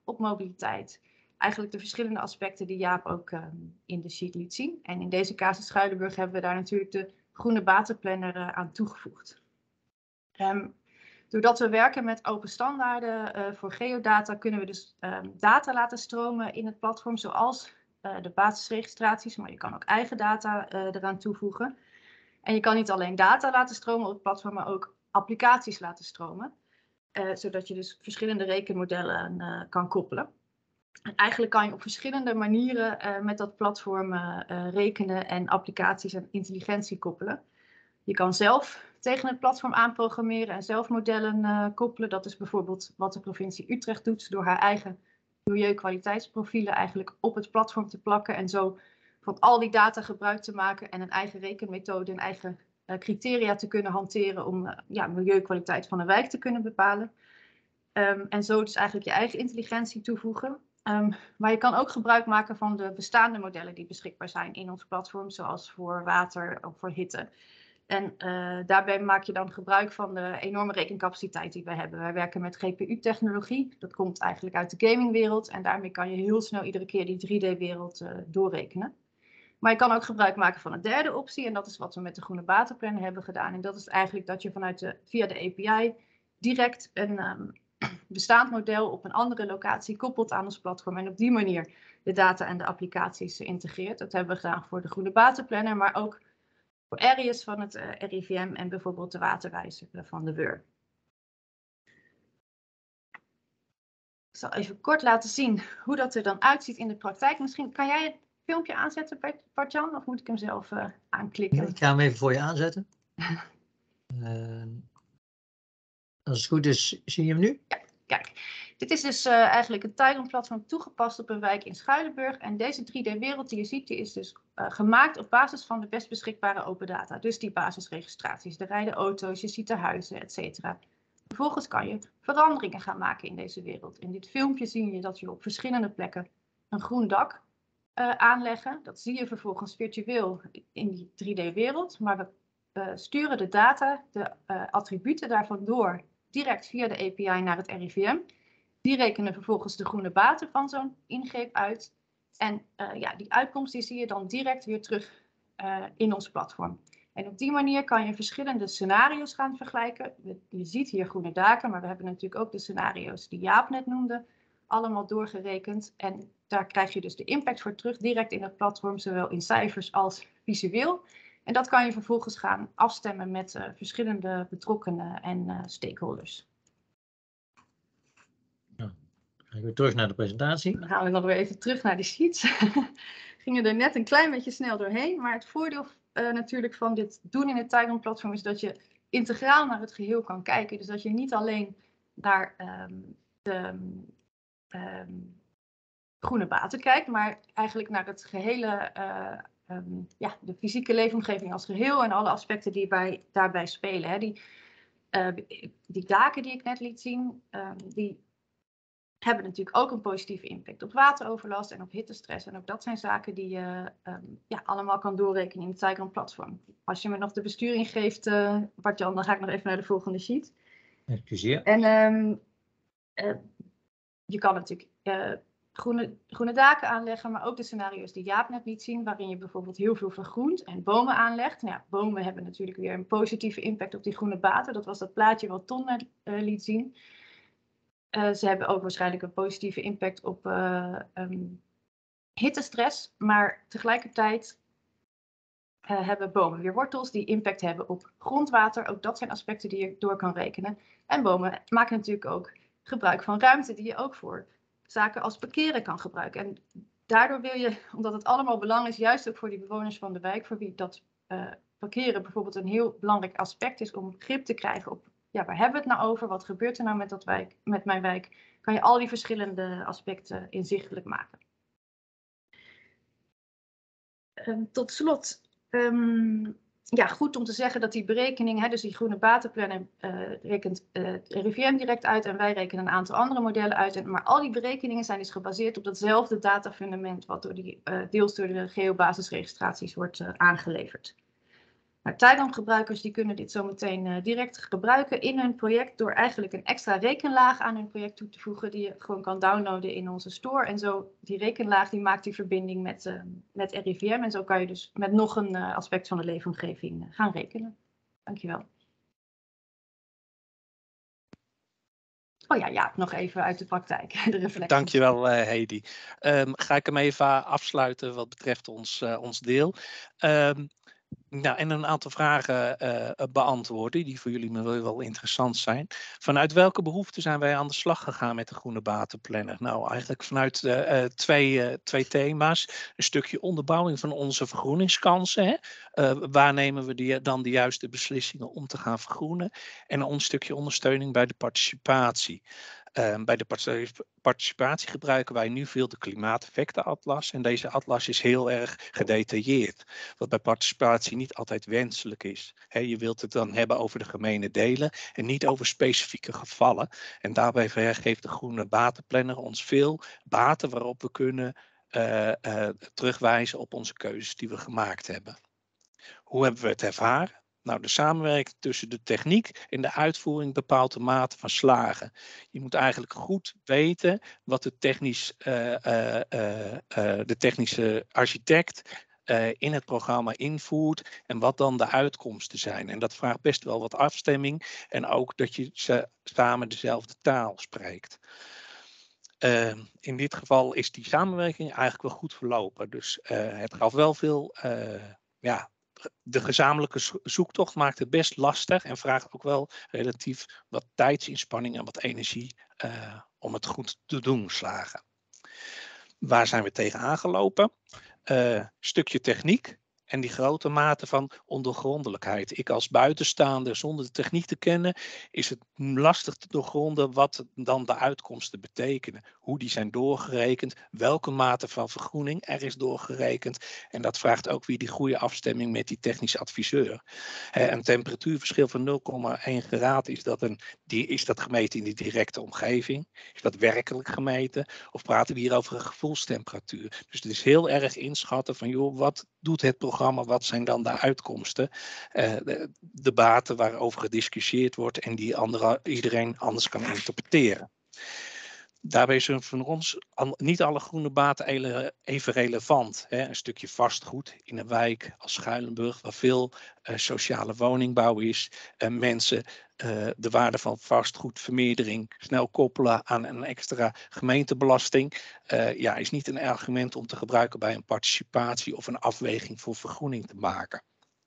op mobiliteit. Eigenlijk de verschillende aspecten die Jaap ook in de sheet liet zien. En in deze casus Schuilenburg hebben we daar natuurlijk de groene batenplanner aan toegevoegd. Doordat we werken met open standaarden voor geodata kunnen we dus data laten stromen in het platform, zoals de basisregistraties, maar je kan ook eigen data eraan toevoegen. En je kan niet alleen data laten stromen op het platform, maar ook applicaties laten stromen. Zodat je dus verschillende rekenmodellen kan koppelen. En eigenlijk kan je op verschillende manieren met dat platform rekenen en applicaties en intelligentie koppelen. Je kan zelf tegen het platform aanprogrammeren en zelf modellen koppelen. Dat is bijvoorbeeld wat de provincie Utrecht doet door haar eigen milieukwaliteitsprofielen eigenlijk op het platform te plakken en zo van al die data gebruik te maken en een eigen rekenmethode en eigen criteria te kunnen hanteren om milieukwaliteit van een wijk te kunnen bepalen. En zo dus eigenlijk je eigen intelligentie toevoegen. Maar je kan ook gebruik maken van de bestaande modellen die beschikbaar zijn in ons platform, zoals voor water of voor hitte. En daarbij maak je dan gebruik van de enorme rekencapaciteit die wij hebben. Wij werken met GPU-technologie. Dat komt eigenlijk uit de gamingwereld. En daarmee kan je heel snel iedere keer die 3D-wereld doorrekenen. Maar je kan ook gebruik maken van een derde optie. En dat is wat we met de groene batenplanner hebben gedaan. En dat is eigenlijk dat je via de API direct een bestaand model op een andere locatie koppelt aan ons platform. En op die manier de data en de applicaties integreert. Dat hebben we gedaan voor de groene batenplanner, maar ook voor areas van het RIVM en bijvoorbeeld de waterwijzer van de WUR. Ik zal even kort laten zien hoe dat er dan uitziet in de praktijk. Misschien kan jij het filmpje aanzetten, Bart-Jan, of moet ik hem zelf aanklikken? Ik ga hem even voor je aanzetten. Als het goed is, zie je hem nu? Ja, kijk. Dit is dus eigenlijk een Tygon-platform toegepast op een wijk in Schuilenburg. En deze 3D-wereld die je ziet, die is dus gemaakt op basis van de best beschikbare open data. Dus die basisregistraties, er rijden auto's, je ziet de huizen, etc. Vervolgens kan je veranderingen gaan maken in deze wereld. In dit filmpje zie je dat je op verschillende plekken een groen dak aanleggen. Dat zie je vervolgens virtueel in die 3D-wereld. Maar we sturen de data, de attributen daarvan door direct via de API naar het RIVM. Die rekenen vervolgens de groene baten van zo'n ingreep uit. En die uitkomst die zie je dan direct weer terug in ons platform. En op die manier kan je verschillende scenario's gaan vergelijken. Je ziet hier groene daken, maar we hebben natuurlijk ook de scenario's die Jaap net noemde. Allemaal doorgerekend. En daar krijg je dus de impact voor terug direct in het platform, zowel in cijfers als visueel. En dat kan je vervolgens gaan afstemmen met verschillende betrokkenen en stakeholders. Dan gaan we terug naar de presentatie. Dan gaan we nog weer even terug naar de sheets. Gingen er net een klein beetje snel doorheen. Maar het voordeel natuurlijk van dit doen in het Tygon-platform is dat je integraal naar het geheel kan kijken. Dus dat je niet alleen naar de groene baten kijkt, maar eigenlijk naar het gehele, de fysieke leefomgeving als geheel en alle aspecten die daarbij spelen. Hè. Die daken die ik net liet zien, die hebben natuurlijk ook een positieve impact op wateroverlast en op hittestress. En ook dat zijn zaken die je allemaal kan doorrekenen in het Tygon-platform. Als je me nog de besturing geeft, Bart-Jan, dan ga ik nog even naar de volgende sheet. Excuseer. En je kan natuurlijk groene daken aanleggen, maar ook de scenario's die Jaap net liet zien, waarin je bijvoorbeeld heel veel vergroent en bomen aanlegt. Nou ja, bomen hebben natuurlijk weer een positieve impact op die groene baten. Dat was dat plaatje wat Ton net liet zien. Ze hebben ook waarschijnlijk een positieve impact op hittestress, maar tegelijkertijd hebben bomen weer wortels die impact hebben op grondwater. Ook dat zijn aspecten die je door kan rekenen. En bomen maken natuurlijk ook gebruik van ruimte die je ook voor zaken als parkeren kan gebruiken. En daardoor wil je, omdat het allemaal belangrijk is, juist ook voor die bewoners van de wijk, voor wie dat parkeren bijvoorbeeld een heel belangrijk aspect is om grip te krijgen op, waar hebben we het nou over? Wat gebeurt er nou met mijn wijk? Kan je al die verschillende aspecten inzichtelijk maken. Tot slot, goed om te zeggen dat die berekening, dus die groene batenplanner rekent het RIVM direct uit en wij rekenen een aantal andere modellen uit. Maar al die berekeningen zijn dus gebaseerd op datzelfde datafundament wat deels door de geobasisregistraties wordt aangeleverd. Maar Taiwan-gebruikers die kunnen dit zometeen direct gebruiken in hun project door eigenlijk een extra rekenlaag aan hun project toe te voegen die je gewoon kan downloaden in onze store. En zo die rekenlaag die maakt die verbinding met RIVM en zo kan je dus met nog een aspect van de leefomgeving gaan rekenen. Dankjewel. Oh ja, Jaap, nog even uit de praktijk, de reflecties. Dankjewel Hedy. Ga ik hem even afsluiten wat betreft ons deel. Nou, en een aantal vragen beantwoorden die voor jullie wel interessant zijn. Vanuit welke behoeften zijn wij aan de slag gegaan met de Groene Batenplanner? Nou, eigenlijk vanuit twee thema's. Een stukje onderbouwing van onze vergroeningskansen. Hè? Waar nemen we dan de juiste beslissingen om te gaan vergroenen? En een stukje ondersteuning bij de participatie. Bij de participatie gebruiken wij nu veel de klimaateffectenatlas. En deze atlas is heel erg gedetailleerd. Wat bij participatie niet altijd wenselijk is. Je wilt het dan hebben over de gemene delen en niet over specifieke gevallen. En daarbij geeft de Groene Batenplanner ons veel baten waarop we kunnen terugwijzen op onze keuzes die we gemaakt hebben. Hoe hebben we het ervaren? Nou, de samenwerking tussen de techniek en de uitvoering bepaalt de mate van slagen. Je moet eigenlijk goed weten wat de technische architect in het programma invoert en wat dan de uitkomsten zijn. En dat vraagt best wel wat afstemming en ook dat je samen dezelfde taal spreekt. In dit geval is die samenwerking eigenlijk wel goed verlopen. Dus het gaf wel veel... De gezamenlijke zoektocht maakt het best lastig en vraagt ook wel relatief wat tijdsinspanning en wat energie om het goed te doen slagen. Waar zijn we tegen aangelopen? Stukje techniek en die grote mate van ondoorgrondelijkheid. Ik als buitenstaander zonder de techniek te kennen is het lastig te doorgronden wat dan de uitkomsten betekenen. Hoe die zijn doorgerekend, welke mate van vergroening er is doorgerekend. En dat vraagt ook weer die goede afstemming met die technische adviseur. Een temperatuurverschil van 0,1 graad, is dat gemeten in de directe omgeving? Is dat werkelijk gemeten? Of praten we hier over een gevoelstemperatuur? Dus het is heel erg inschatten van, joh, wat doet het programma? Wat zijn dan de uitkomsten? De baten waarover gediscussieerd wordt en die iedereen anders kan interpreteren. Daarbij zijn voor ons niet alle groene baten even relevant. Een stukje vastgoed in een wijk als Schuilenburg, waar veel sociale woningbouw is. Mensen de waarde van vastgoedvermeerdering snel koppelen aan een extra gemeentebelasting. Is niet een argument om te gebruiken bij een participatie of een afweging voor vergroening te maken.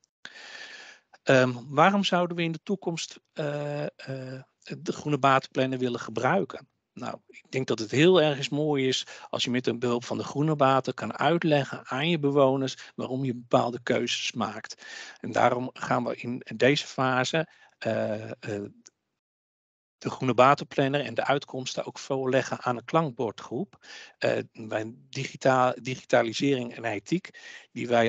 Waarom zouden we in de toekomst de Groene Batenplanner willen gebruiken? Nou, ik denk dat het heel erg mooi is als je met de behulp van de groene baten kan uitleggen aan je bewoners waarom je bepaalde keuzes maakt. En daarom gaan we in deze fase de Groene Batenplanner en de uitkomsten ook voorleggen aan een klankbordgroep. Bij digitalisering en ethiek die wij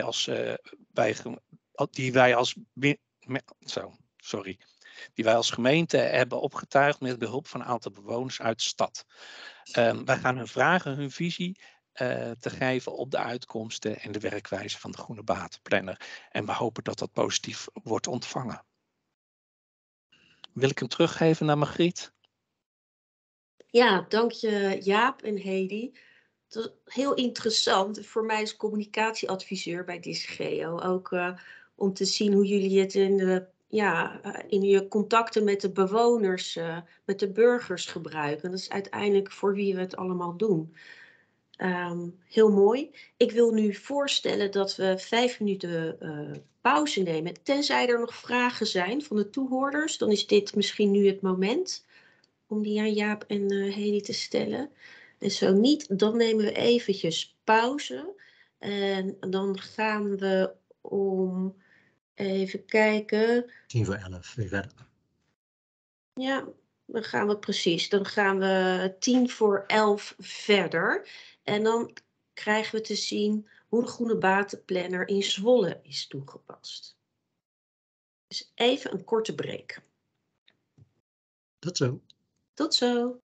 als gemeente hebben opgetuigd met behulp van een aantal bewoners uit de stad. Wij gaan hun vragen hun visie te geven op de uitkomsten en de werkwijze van de Groene Batenplanner. En we hopen dat dat positief wordt ontvangen. Wil ik hem teruggeven naar Margriet? Ja, dank je Jaap en Hedy. Dat is heel interessant voor mij als communicatieadviseur bij DISGEO. Ook om te zien hoe jullie het in je contacten met de bewoners, met de burgers gebruiken. Dat is uiteindelijk voor wie we het allemaal doen. Heel mooi. Ik wil nu voorstellen dat we 5 minuten pauze nemen. Tenzij er nog vragen zijn van de toehoorders, dan is dit misschien nu het moment om die aan Jaap en Hedy te stellen. En zo niet, dan nemen we eventjes pauze. En dan gaan we om, even kijken. 10:50 weer verder. Ja, dan gaan we precies. Dan gaan we 10:50 verder. En dan krijgen we te zien hoe de Groene Batenplanner in Zwolle is toegepast. Dus even een korte break. Tot zo. Tot zo.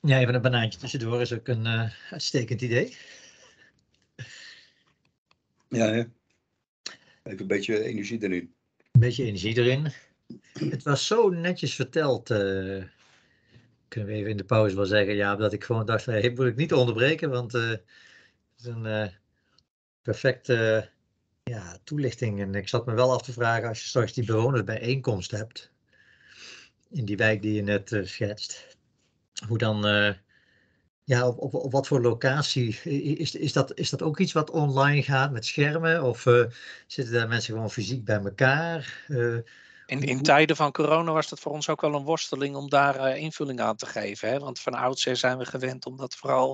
Ja, even een banaantje tussendoor is ook een uitstekend idee. Ja, hè? Even een beetje energie erin. Een beetje energie erin. Het was zo netjes verteld. Kunnen we even in de pauze wel zeggen, ja, dat ik gewoon dacht, hey, moet ik niet onderbreken, want het is een perfecte toelichting. En ik zat me wel af te vragen, als je straks die bewonersbijeenkomst hebt, in die wijk die je net schetst, hoe dan, op wat voor locatie, is dat ook iets wat online gaat met schermen? Of zitten daar mensen gewoon fysiek bij elkaar? In tijden van corona was dat voor ons ook wel een worsteling om daar invulling aan te geven. Hè? Want van oudsher zijn we gewend om dat vooral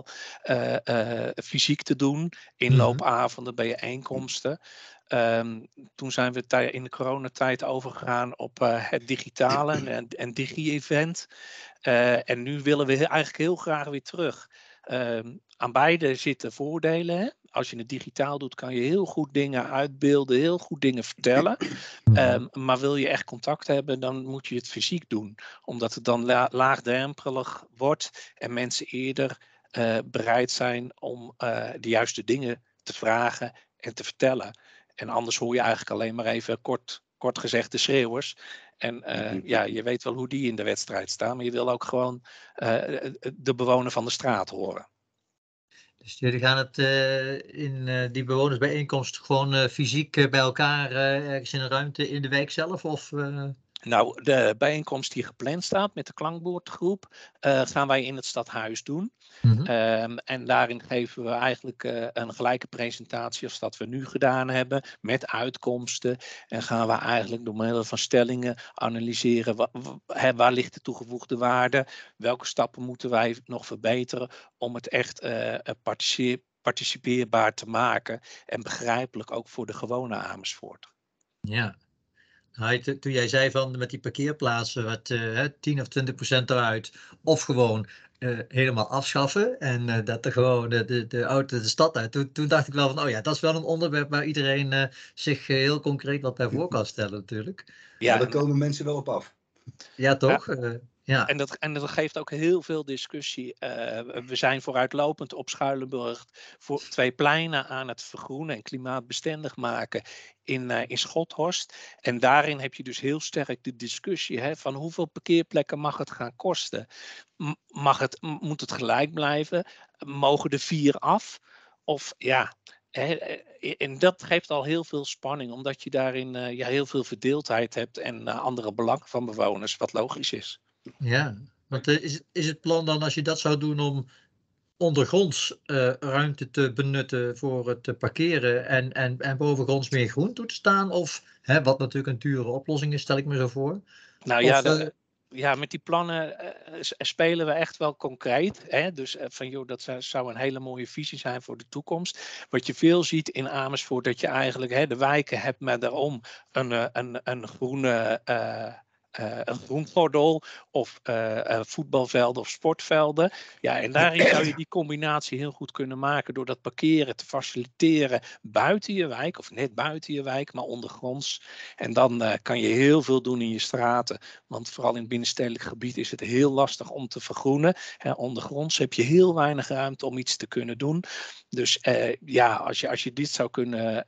fysiek te doen. Inloopavonden, bijeenkomsten. Toen zijn we in de coronatijd overgegaan op het digitale en digi-event. En nu willen we eigenlijk heel graag weer terug. Aan beide zitten voordelen. Hè? Als je het digitaal doet, kan je heel goed dingen uitbeelden, heel goed dingen vertellen. Maar wil je echt contact hebben, dan moet je het fysiek doen. Omdat het dan laagdrempelig wordt en mensen eerder bereid zijn om de juiste dingen te vragen en te vertellen. En anders hoor je eigenlijk alleen maar even kort gezegd de schreeuwers. En je weet wel hoe die in de wedstrijd staan, maar je wil ook gewoon de bewoner van de straat horen. Dus jullie gaan het in die bewonersbijeenkomst gewoon fysiek bij elkaar ergens in een ruimte in de wijk zelf? Of, Nou, de bijeenkomst die gepland staat met de klankbordgroep gaan wij in het stadhuis doen. En daarin geven we eigenlijk een gelijke presentatie als dat we nu gedaan hebben, met uitkomsten. En gaan we eigenlijk door middel van stellingen analyseren waar ligt de toegevoegde waarde, welke stappen moeten wij nog verbeteren om het echt participeerbaar te maken en begrijpelijk ook voor de gewone Amersfoort. Ja. Toen jij zei van met die parkeerplaatsen, wat 10 of 20% eruit, of gewoon helemaal afschaffen en dat er gewoon de auto de stad uit. Toen dacht ik wel van, oh ja, dat is wel een onderwerp waar iedereen zich heel concreet wat bij voor kan stellen natuurlijk. Ja, daar komen mensen wel op af. Ja, toch? Ja. En dat geeft ook heel veel discussie. We zijn vooruitlopend op Schuilenburg voor 2 pleinen aan het vergroenen en klimaatbestendig maken in Schothorst. En daarin heb je dus heel sterk de discussie van hoeveel parkeerplekken mag het gaan kosten? Moet het gelijk blijven? Mogen er 4 af? Of ja... En dat geeft al heel veel spanning, omdat je daarin heel veel verdeeldheid hebt en andere belangen van bewoners, wat logisch is. Ja, want is het plan dan als je dat zou doen om ondergronds ruimte te benutten voor het parkeren en bovengronds meer groen toe te staan? Of, wat natuurlijk een dure oplossing is, stel ik me zo voor. Nou ja, met die plannen spelen we echt wel concreet. Hè? Dus dat zou een hele mooie visie zijn voor de toekomst. Wat je veel ziet in Amersfoort, dat je eigenlijk de wijken hebt met daarom een groene... een groengordel of voetbalvelden of sportvelden. Ja, en daarin zou je die combinatie heel goed kunnen maken door dat parkeren te faciliteren buiten je wijk of net buiten je wijk, maar ondergronds. En dan kan je heel veel doen in je straten, want vooral in het binnenstedelijk gebied is het heel lastig om te vergroenen. Ondergronds heb je heel weinig ruimte om iets te kunnen doen. Dus als je dit zou kunnen...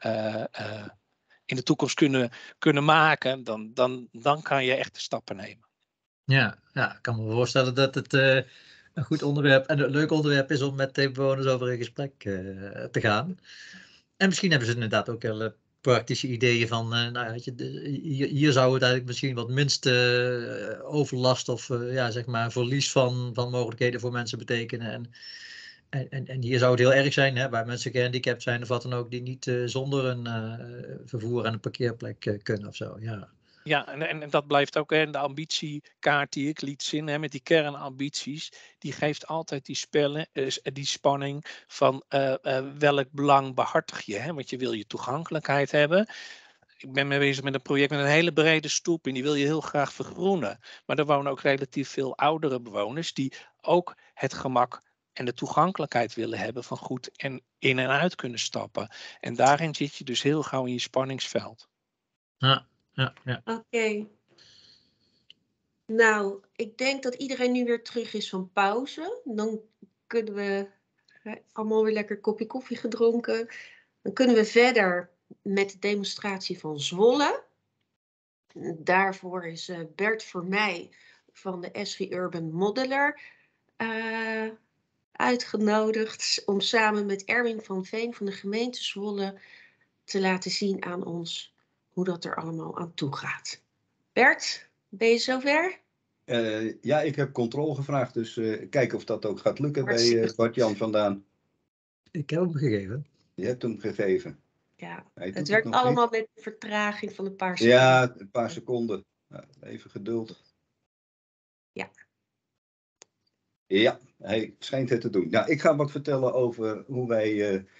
in de toekomst kunnen maken, dan kan je echt de stappen nemen. Ja, ik kan me voorstellen dat het een goed onderwerp en een leuk onderwerp is om met de bewoners over in gesprek te gaan. En misschien hebben ze inderdaad ook wel praktische ideeën van, hier zou het eigenlijk misschien wat minste overlast of zeg maar verlies van mogelijkheden voor mensen betekenen. En hier zou het heel erg zijn, waar mensen gehandicapt zijn of wat dan ook, die niet zonder een vervoer en een parkeerplek kunnen of zo. Ja. Ja, en dat blijft ook de ambitiekaart die ik liet zien, met die kernambities, die geeft altijd die spanning van welk belang behartig je. Want je wil je toegankelijkheid hebben. Ik ben mee bezig met een project met een hele brede stoep en die wil je heel graag vergroenen. Maar er wonen ook relatief veel oudere bewoners die ook het gemak en de toegankelijkheid willen hebben van goed en in en uit kunnen stappen. En daarin zit je dus heel gauw in je spanningsveld. Ja. Oké. Nou, ik denk dat iedereen nu weer terug is van pauze. Dan kunnen we allemaal weer lekker een kopje koffie gedronken. Dan kunnen we verder met de demonstratie van Zwolle. Daarvoor is Bert Vermeij van de Esri Urban Modeler uitgenodigd om samen met Erwin van Veen van de gemeente Zwolle te laten zien aan ons hoe dat er allemaal aan toe gaat. Bert, ben je zover? Ja, ik heb controle gevraagd, dus kijken of dat ook gaat lukken bij Bart-Jan vandaan. Ik heb hem gegeven. Je hebt hem gegeven. Ja, Hij doet het werkt nog allemaal niet. met een vertraging van een paar seconden. Ja, een paar seconden. Nou, even geduld. Ja. Ja, hij schijnt het te doen. Nou, ik ga wat vertellen over hoe wij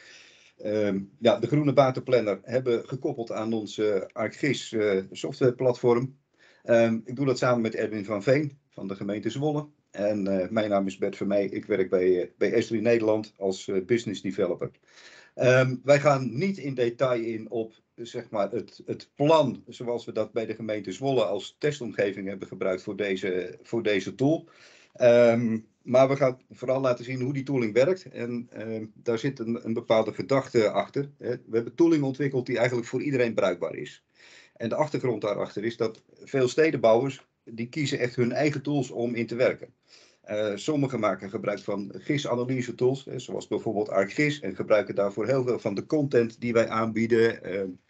de Groene Batenplanner hebben gekoppeld aan ons ArcGIS softwareplatform. Ik doe dat samen met Erwin van Veen van de gemeente Zwolle. En mijn naam is Bert Vermeij. Ik werk bij Esri Nederland als business developer. Wij gaan niet in detail in op zeg maar, het plan zoals we dat bij de gemeente Zwolle als testomgeving hebben gebruikt voor deze tool. Maar we gaan vooral laten zien hoe die tooling werkt. En daar zit een bepaalde gedachte achter. We hebben tooling ontwikkeld die eigenlijk voor iedereen bruikbaar is. En de achtergrond daarachter is dat veel stedenbouwers die kiezen echt hun eigen tools om in te werken. Sommigen maken gebruik van GIS-analyse tools, zoals bijvoorbeeld ArcGIS, en gebruiken daarvoor heel veel van de content die wij aanbieden.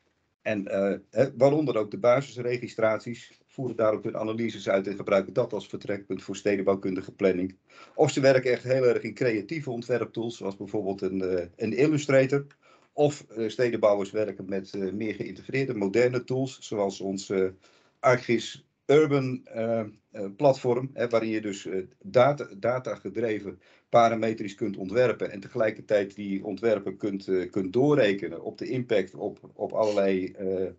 Waaronder ook de basisregistraties, voeren daarop hun analyses uit en gebruiken dat als vertrekpunt voor stedenbouwkundige planning. Of ze werken echt heel erg in creatieve ontwerptools, zoals bijvoorbeeld een Illustrator. Of stedenbouwers werken met meer geïntegreerde moderne tools, zoals ons ArcGIS Urban platform, waarin je dus data gedreven parametrisch kunt ontwerpen en tegelijkertijd die ontwerpen kunt doorrekenen op de impact op allerlei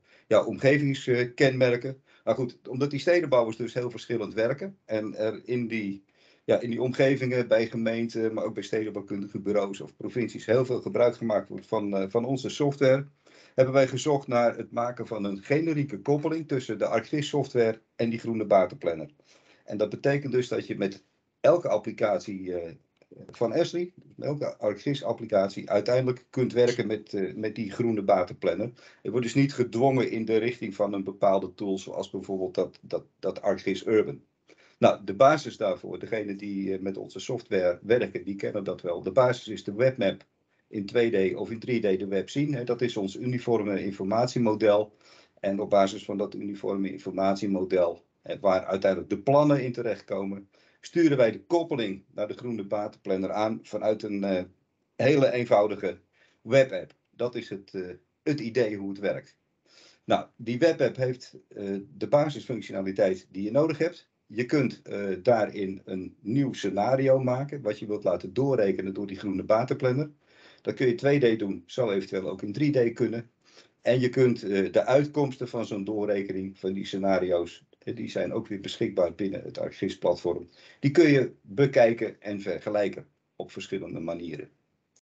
omgevingskenmerken. Maar goed, omdat die stedenbouwers dus heel verschillend werken en er in die omgevingen bij gemeenten, maar ook bij stedenbouwkundige bureaus of provincies heel veel gebruik gemaakt wordt van onze software, hebben wij gezocht naar het maken van een generieke koppeling tussen de ArcGIS software en die Groene Batenplanner. En dat betekent dus dat je met elke applicatie van Esri, elke ArcGIS applicatie, uiteindelijk kunt werken met die Groene Batenplanner. Je wordt dus niet gedwongen in de richting van een bepaalde tool, zoals bijvoorbeeld dat ArcGIS Urban. Nou, de basis daarvoor, degenen die met onze software werken, die kennen dat wel. De basis is de webmap in 2D of in 3D de web zien. Dat is ons uniforme informatiemodel. En op basis van dat uniforme informatiemodel, waar uiteindelijk de plannen in terechtkomen, sturen wij de koppeling naar de Groene Batenplanner aan vanuit een hele eenvoudige webapp. Dat is het idee hoe het werkt. Nou, die webapp heeft de basisfunctionaliteit die je nodig hebt. Je kunt daarin een nieuw scenario maken, wat je wilt laten doorrekenen door die Groene Batenplanner. Dat kun je 2D doen, zou eventueel ook in 3D kunnen. En je kunt de uitkomsten van zo'n doorrekening van die scenario's, die zijn ook weer beschikbaar binnen het ArcGIS-platform. Die kun je bekijken en vergelijken op verschillende manieren.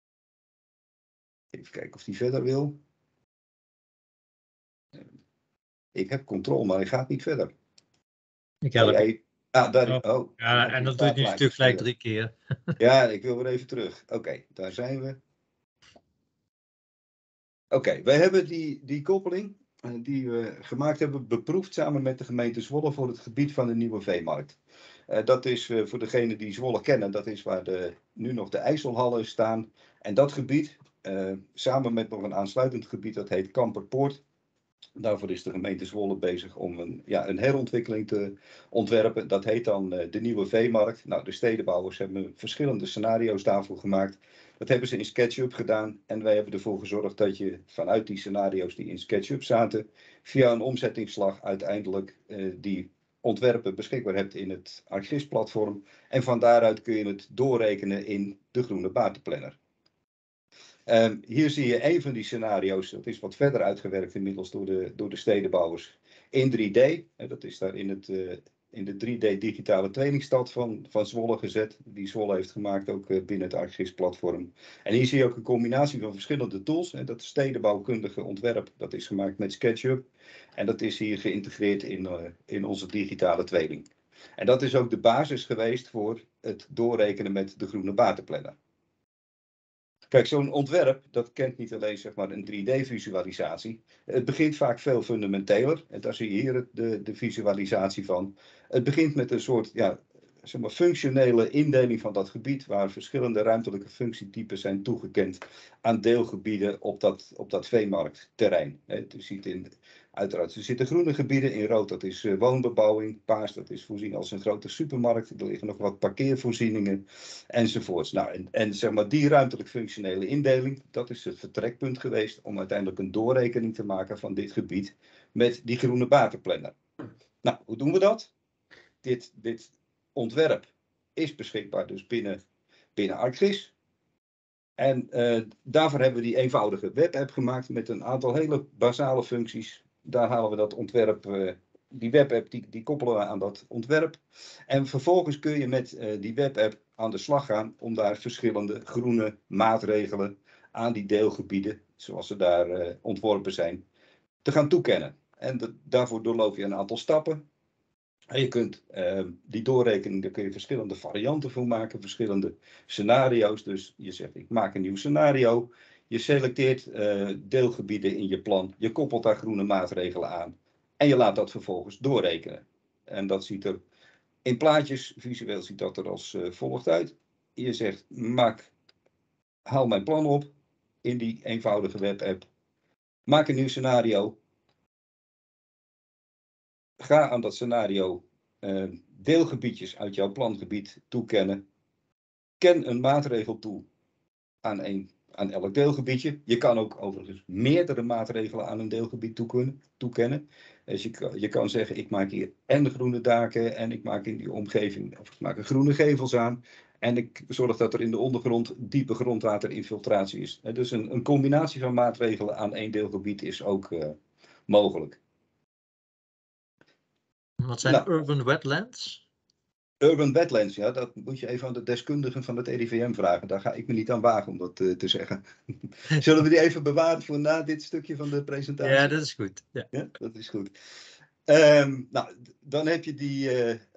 Even kijken of die verder wil. Ik heb controle, maar hij gaat niet verder. Ik help. Ja, en dat doe je natuurlijk gelijk 3 keer. Ja, ik wil weer even terug. Oké, daar zijn we. Oké, wij hebben die koppeling die we gemaakt hebben beproefd samen met de gemeente Zwolle voor het gebied van de Nieuwe Veemarkt. Dat is voor degenen die Zwolle kennen, dat is waar nu nog de IJsselhallen staan. En dat gebied, samen met nog een aansluitend gebied, dat heet Kamperpoort. Daarvoor is de gemeente Zwolle bezig om een herontwikkeling te ontwerpen. Dat heet dan de Nieuwe Veemarkt. Nou, de stedenbouwers hebben verschillende scenario's daarvoor gemaakt. Dat hebben ze in SketchUp gedaan. En wij hebben ervoor gezorgd dat je vanuit die scenario's die in SketchUp zaten, via een omzettingsslag uiteindelijk die ontwerpen beschikbaar hebt in het ArcGIS-platform. En van daaruit kun je het doorrekenen in de Groene Batenplanner. Hier zie je een van die scenario's, dat is wat verder uitgewerkt inmiddels door de stedenbouwers in 3D. Dat is daar in de 3D digitale tweelingstad van Zwolle gezet, die Zwolle heeft gemaakt ook binnen het ArcGIS-platform. En hier zie je ook een combinatie van verschillende tools. Dat stedenbouwkundige ontwerp, dat is gemaakt met SketchUp. En dat is hier geïntegreerd in onze digitale tweeling. En dat is ook de basis geweest voor het doorrekenen met de groene batenplanner. Kijk, zo'n ontwerp, dat kent niet alleen zeg maar, een 3D-visualisatie. Het begint vaak veel fundamenteler. En daar zie je hier de visualisatie van. Het begint met een soort zeg maar, functionele indeling van dat gebied, waar verschillende ruimtelijke functietypen zijn toegekend aan deelgebieden op dat veemarktterrein. Je ziet uiteraard, er zitten groene gebieden, in rood dat is woonbebouwing, paars dat is voorzien als een grote supermarkt, er liggen nog wat parkeervoorzieningen enzovoorts. Nou, en zeg maar die ruimtelijk functionele indeling, dat is het vertrekpunt geweest om uiteindelijk een doorrekening te maken van dit gebied met die groene batenplanner. Nou, hoe doen we dat? Dit ontwerp is beschikbaar dus binnen ArcGIS. En daarvoor hebben we die eenvoudige webapp gemaakt met een aantal hele basale functies. Daar halen we dat ontwerp, die webapp, die koppelen we aan dat ontwerp. En vervolgens kun je met die webapp aan de slag gaan om daar verschillende groene maatregelen aan die deelgebieden, zoals ze daar ontworpen zijn, te gaan toekennen. En daarvoor doorloop je een aantal stappen. En je kunt die doorrekening, daar kun je verschillende varianten voor maken, verschillende scenario's. Dus je zegt, ik maak een nieuw scenario. Je selecteert deelgebieden in je plan. Je koppelt daar groene maatregelen aan. En je laat dat vervolgens doorrekenen. En dat ziet er in plaatjes, visueel ziet dat er als volgt uit. Je zegt, haal mijn plan op in die eenvoudige webapp. Maak een nieuw scenario. Ga aan dat scenario deelgebiedjes uit jouw plangebied toekennen. Ken een maatregel toe aan elk deelgebiedje. Je kan ook overigens meerdere maatregelen aan een deelgebied toekennen. Dus je kan zeggen, ik maak hier en groene daken en ik maak in die omgeving, of ik maak een groene gevels aan. En ik zorg dat er in de ondergrond diepe grondwaterinfiltratie is. Dus een combinatie van maatregelen aan één deelgebied is ook mogelijk. Wat zijn urban wetlands? Urban wetlands, ja, dat moet je even aan de deskundigen van het RIVM vragen. Daar ga ik me niet aan wagen om dat te zeggen. Zullen we die even bewaren voor na dit stukje van de presentatie? Ja, dat is goed. Ja, dat is goed. Nou, dan heb je die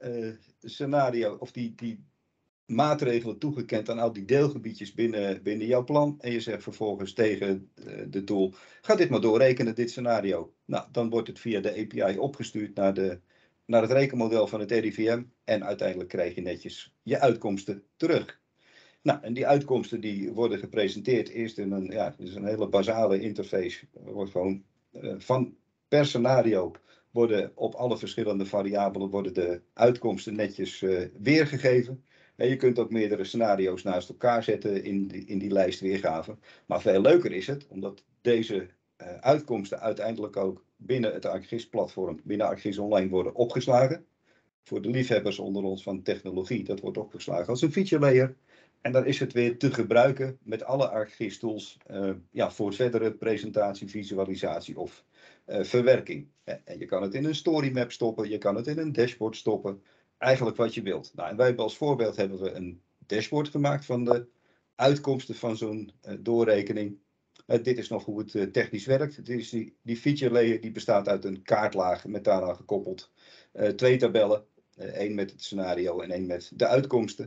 scenario of die maatregelen toegekend aan al die deelgebiedjes binnen jouw plan. En je zegt vervolgens tegen de tool, ga dit maar doorrekenen, dit scenario. Nou, dan wordt het via de API opgestuurd naar het rekenmodel van het RIVM. En uiteindelijk krijg je netjes je uitkomsten terug. Nou, en die uitkomsten die worden gepresenteerd eerst in een hele basale interface. Wordt gewoon van per scenario worden op alle verschillende variabelen worden de uitkomsten netjes weergegeven. En je kunt ook meerdere scenario's naast elkaar zetten in die lijst weergave. Maar veel leuker is het, omdat deze uitkomsten uiteindelijk ook binnen het ArcGIS-platform, binnen ArcGIS Online worden opgeslagen. Voor de liefhebbers onder ons van technologie, dat wordt opgeslagen als een feature layer. En dan is het weer te gebruiken met alle ArcGIS-tools voor verdere presentatie, visualisatie of verwerking. En je kan het in een storymap stoppen, je kan het in een dashboard stoppen. Eigenlijk wat je wilt. Nou, en wij hebben als voorbeeld een dashboard gemaakt van de uitkomsten van zo'n doorrekening. Dit is nog hoe het technisch werkt. Dit is die feature layer die bestaat uit een kaartlaag met daaraan gekoppeld 2 tabellen. 1 met het scenario en 1 met de uitkomsten.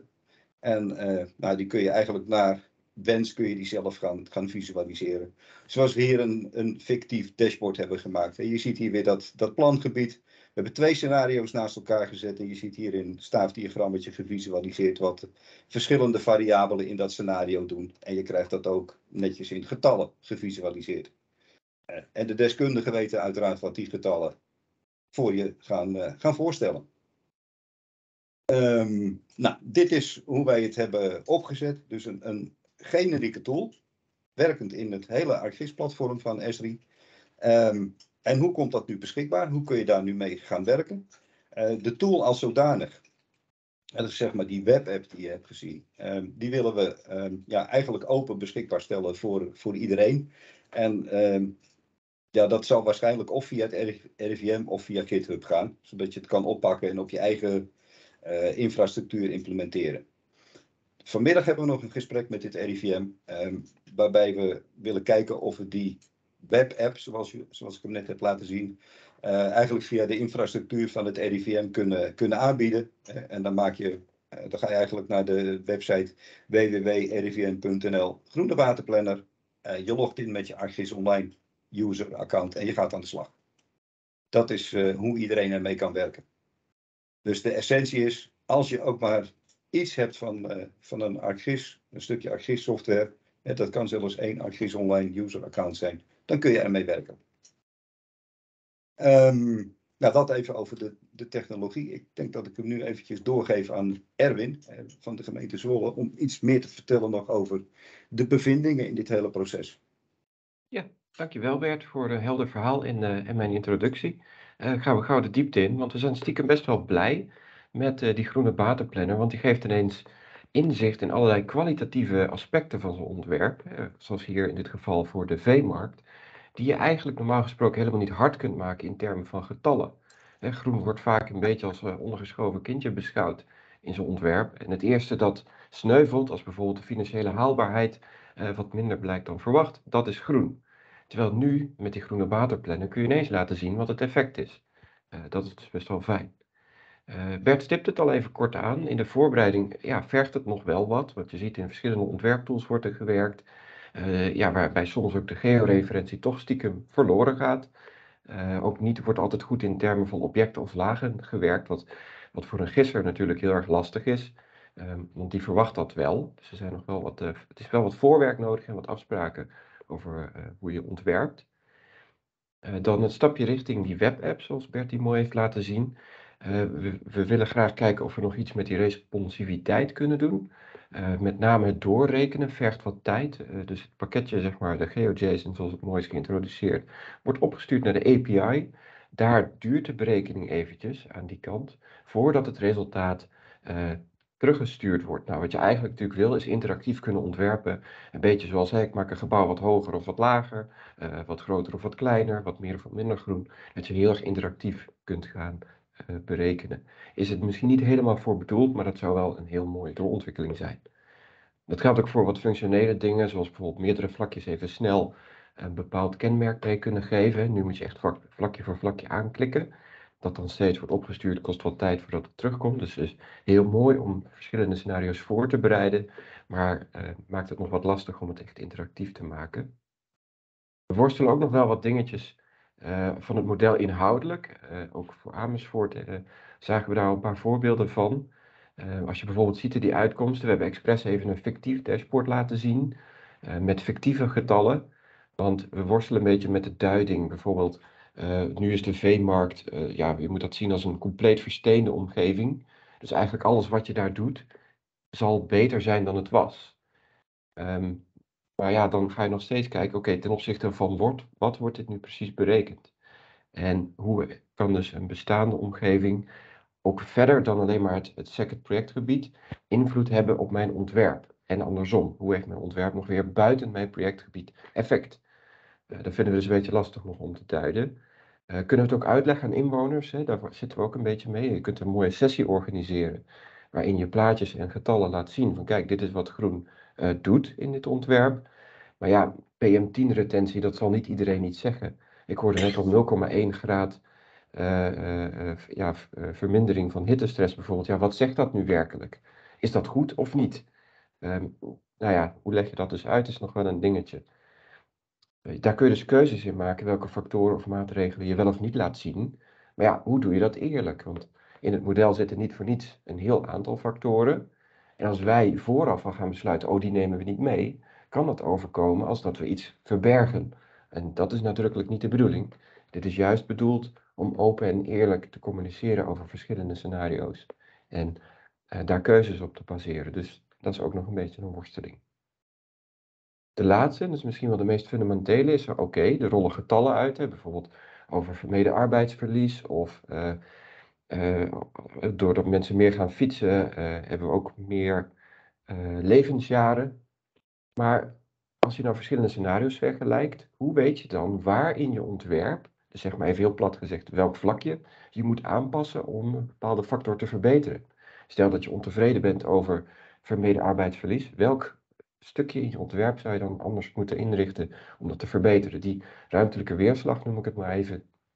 En die kun je eigenlijk naar wens kun je die zelf gaan visualiseren. Zoals we hier een fictief dashboard hebben gemaakt. En je ziet hier weer dat plangebied. We hebben 2 scenario's naast elkaar gezet. En je ziet hier in staafdiagrammetje gevisualiseerd wat verschillende variabelen in dat scenario doen. En je krijgt dat ook netjes in getallen gevisualiseerd. En de deskundigen weten uiteraard wat die getallen voor je gaan voorstellen. Dit is hoe wij het hebben opgezet. Dus een generieke tool, werkend in het hele ArcGIS-platform van Esri. En hoe komt dat nu beschikbaar? Hoe kun je daar nu mee gaan werken? De tool als zodanig, dat is zeg maar die webapp die je hebt gezien, die willen we eigenlijk open beschikbaar stellen voor iedereen. En dat zal waarschijnlijk of via het RIVM of via GitHub gaan, zodat je het kan oppakken en op je eigen infrastructuur implementeren. Vanmiddag hebben we nog een gesprek met dit RIVM, waarbij we willen kijken of we die webapp, zoals ik hem net heb laten zien, eigenlijk via de infrastructuur van het RIVM kunnen aanbieden. En dan dan ga je eigenlijk naar de website www.rivm.nl, groene waterplanner. Je logt in met je ArcGIS Online user account en je gaat aan de slag. Dat is hoe iedereen ermee kan werken. Dus de essentie is, als je ook maar iets hebt van een ArcGIS, een stukje ArcGIS software, dat kan zelfs 1 ArcGIS Online user account zijn, dan kun je ermee werken. Nou, dat even over de technologie. Ik denk dat ik hem nu eventjes doorgeef aan Erwin van de gemeente Zwolle om iets meer te vertellen nog over de bevindingen in dit hele proces. Ja, dankjewel Bert voor een helder verhaal en mijn introductie. Gaan we gauw de diepte in, want we zijn stiekem best wel blij met die groene waterplanner, want die geeft ineens inzicht in allerlei kwalitatieve aspecten van zo'n ontwerp, zoals hier in dit geval voor de veemarkt, die je eigenlijk normaal gesproken helemaal niet hard kunt maken in termen van getallen. Groen wordt vaak een beetje als ondergeschoven kindje beschouwd in zo'n ontwerp. En het eerste dat sneuvelt, als bijvoorbeeld de financiële haalbaarheid wat minder blijkt dan verwacht, dat is groen. Terwijl nu, met die groene waterplanner, kun je ineens laten zien wat het effect is. Dat is dus best wel fijn. Bert stipt het al even kort aan. In de voorbereiding vergt het nog wel wat. Want je ziet in verschillende ontwerptools wordt er gewerkt. Waarbij soms ook de georeferentie toch stiekem verloren gaat. Ook niet wordt altijd goed in termen van objecten of lagen gewerkt. Wat voor een gisser natuurlijk heel erg lastig is. Want die verwacht dat wel. Dus er zijn nog wel het is wel wat voorwerk nodig en wat afspraken over hoe je ontwerpt. Dan het stapje richting die webapp, zoals Bert die mooi heeft laten zien. We willen graag kijken of we nog iets met die responsiviteit kunnen doen. Met name het doorrekenen vergt wat tijd. Dus het pakketje, zeg maar, de GeoJSON, zoals het mooi is geïntroduceerd, wordt opgestuurd naar de API. Daar duurt de berekening eventjes aan die kant, voordat het resultaat teruggestuurd wordt. Nou, wat je eigenlijk natuurlijk wil, is interactief kunnen ontwerpen. Een beetje zoals, ik maak een gebouw wat hoger of wat lager, wat groter of wat kleiner, wat meer of wat minder groen. Dat je heel erg interactief kunt gaan berekenen. Is het misschien niet helemaal voor bedoeld, maar dat zou wel een heel mooie doorontwikkeling zijn. Dat geldt ook voor wat functionele dingen, zoals bijvoorbeeld meerdere vlakjes even snel een bepaald kenmerk mee kunnen geven. Nu moet je echt vlakje voor vlakje aanklikken. Dat dan steeds wordt opgestuurd, kost wat tijd voordat het terugkomt. Dus het is heel mooi om verschillende scenario's voor te bereiden, maar maakt het nog wat lastig om het echt interactief te maken. We worstelen ook nog wel wat dingetjes van het model inhoudelijk. Ook voor Amersfoort zagen we daar een paar voorbeelden van. Als je bijvoorbeeld ziet in die uitkomsten, we hebben expres even een fictief dashboard laten zien met fictieve getallen. Want we worstelen een beetje met de duiding. Bijvoorbeeld, nu is de veemarkt, je moet dat zien als een compleet versteende omgeving. Dus eigenlijk alles wat je daar doet, zal beter zijn dan het was. Maar ja, dan ga je nog steeds kijken, oké, ten opzichte van wat wordt dit nu precies berekend? En hoe kan dus een bestaande omgeving ook verder dan alleen maar het second projectgebied invloed hebben op mijn ontwerp? En andersom, hoe heeft mijn ontwerp nog weer buiten mijn projectgebied effect? Dat vinden we dus een beetje lastig nog om te duiden. Kunnen we het ook uitleggen aan inwoners? Daar zitten we ook een beetje mee. Je kunt een mooie sessie organiseren waarin je plaatjes en getallen laat zien van kijk, dit is wat groen doet in dit ontwerp. Maar ja, PM10 retentie, dat zal niet iedereen iets zeggen. Ik hoorde net al 0,1 graad vermindering van hittestress bijvoorbeeld. Ja, wat zegt dat nu werkelijk? Is dat goed of niet? Hoe leg je dat dus uit is nog wel een dingetje. Daar kun je dus keuzes in maken welke factoren of maatregelen je wel of niet laat zien. Maar ja, hoe doe je dat eerlijk? Want in het model zitten niet voor niets een heel aantal factoren. En als wij vooraf al gaan besluiten, die nemen we niet mee, kan dat overkomen als dat we iets verbergen. En dat is natuurlijk niet de bedoeling. Dit is juist bedoeld om open en eerlijk te communiceren over verschillende scenario's. En daar keuzes op te baseren. Dus dat is ook nog een beetje een worsteling. De laatste, en dat is misschien wel de meest fundamentele, is er rollen getallen uit. Bijvoorbeeld over vermeden arbeidsverlies of doordat mensen meer gaan fietsen, hebben we ook meer levensjaren. Maar als je nou verschillende scenario's vergelijkt, hoe weet je dan waar in je ontwerp, dus zeg maar even heel plat gezegd, welk vlakje je moet aanpassen om een bepaalde factor te verbeteren? Stel dat je ontevreden bent over vermeden arbeidsverlies, welk stukje in je ontwerp zou je dan anders moeten inrichten om dat te verbeteren? Die ruimtelijke weerslag, noem ik het maar even,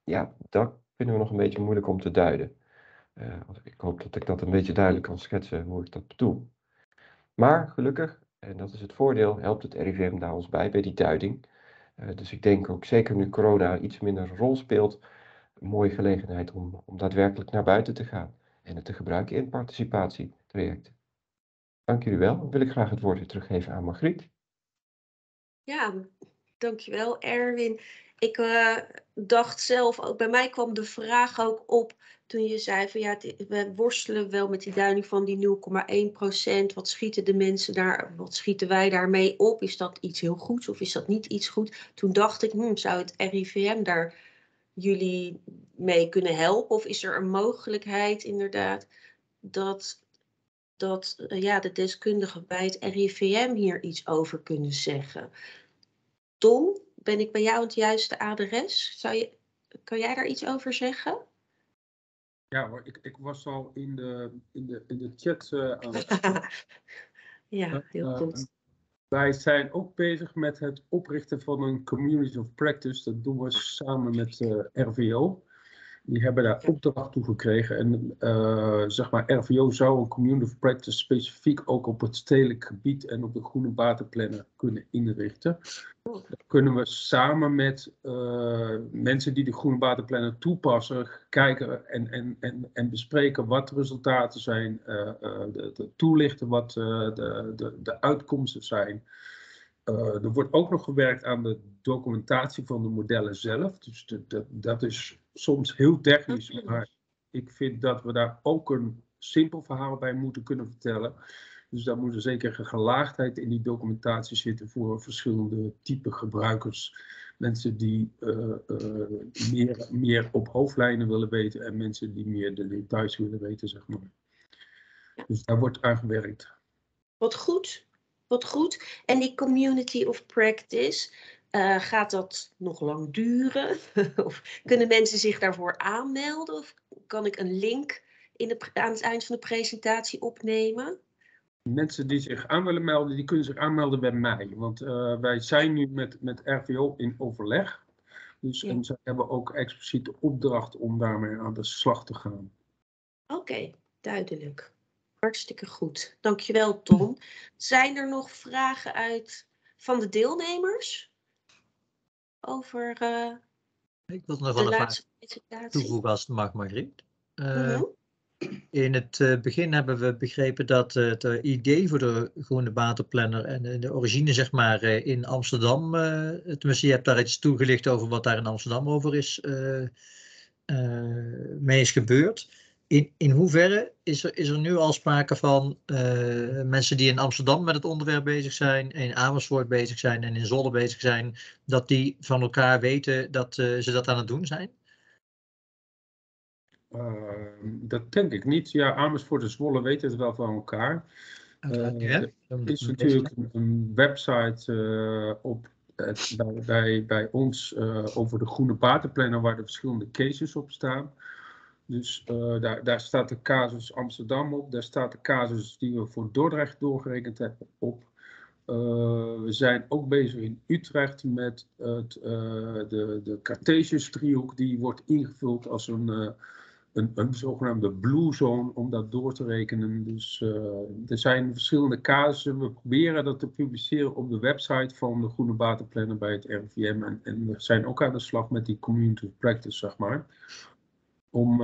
ja, dat vinden we nog een beetje moeilijk om te duiden. Ik hoop dat ik dat een beetje duidelijk kan schetsen hoe ik dat bedoel. Maar gelukkig, en dat is het voordeel, helpt het RIVM daar ons bij die duiding. Dus ik denk ook zeker nu corona iets minder een rol speelt, een mooie gelegenheid om daadwerkelijk naar buiten te gaan en het te gebruiken in participatietrajecten. Dank jullie wel. Dan wil ik graag het woord weer teruggeven aan Margriet. Ja, dankjewel Erwin. Ik dacht zelf, ook bij mij kwam de vraag ook op toen je zei van ja, we worstelen wel met die duiding van die 0,1%. Wat schieten de mensen daar, wat schieten wij daarmee op? Is dat iets heel goeds of is dat niet iets goed? Toen dacht ik, zou het RIVM daar jullie mee kunnen helpen? Of is er een mogelijkheid inderdaad dat de deskundigen bij het RIVM hier iets over kunnen zeggen? Tom, ben ik bij jou het juiste adres? Kan jij daar iets over zeggen? Ja hoor, ik was al in de chat aan het... Ja, heel goed. Wij zijn ook bezig met het oprichten van een community of practice. Dat doen we samen met RVO. Die hebben daar opdracht toe gekregen. En zeg maar, RVO zou een community of practice specifiek ook op het stedelijk gebied en op de groene batenplannen kunnen inrichten. Dan kunnen we samen met mensen die de groene batenplannen toepassen, kijken en bespreken wat de resultaten zijn, toelichten wat de uitkomsten zijn. Er wordt ook nog gewerkt aan de documentatie van de modellen zelf. Dus dat is soms heel technisch, maar ik vind dat we daar ook een simpel verhaal bij moeten kunnen vertellen. Dus daar moet er zeker een gelaagdheid in die documentatie zitten voor verschillende type gebruikers. Mensen die meer op hoofdlijnen willen weten en mensen die meer de details willen weten, zeg maar. Ja. Dus daar wordt aan gewerkt. Wat goed. Wat goed. En die community of practice, gaat dat nog lang duren? Of kunnen mensen zich daarvoor aanmelden? Of kan ik een link aan het eind van de presentatie opnemen? Mensen die zich aan willen melden, die kunnen zich aanmelden bij mij. Want wij zijn nu met RVO in overleg. Dus en zij hebben ook expliciet de opdracht om daarmee aan de slag te gaan. Oké, duidelijk. Hartstikke goed. Dankjewel, Tom. Zijn er nog vragen van de deelnemers? Over ik wil nog wel een vraag toevoegen als het mag, Margriet. In het begin hebben we begrepen dat het idee voor de groene batenplanner en de origine zeg maar in Amsterdam, tenminste je hebt daar iets toegelicht over wat daar in Amsterdam over is, mee is gebeurd. In hoeverre is er nu al sprake van mensen die in Amsterdam met het onderwerp bezig zijn, in Amersfoort bezig zijn en in Zwolle bezig zijn, dat die van elkaar weten dat ze dat aan het doen zijn? Dat denk ik niet. Ja, Amersfoort en Zwolle weten het wel van elkaar. Er is natuurlijk een website bij ons over de groene batenplanner waar de verschillende cases op staan. Dus daar staat de casus Amsterdam op, daar staat de casus die we voor Dordrecht doorgerekend hebben op. We zijn ook bezig in Utrecht met de Cartesius driehoek, die wordt ingevuld als een zogenaamde blue zone om dat door te rekenen. Dus er zijn verschillende casussen. We proberen dat te publiceren op de website van de Groene Batenplanner bij het RIVM. En we zijn ook aan de slag met die community of practice, zeg maar. Om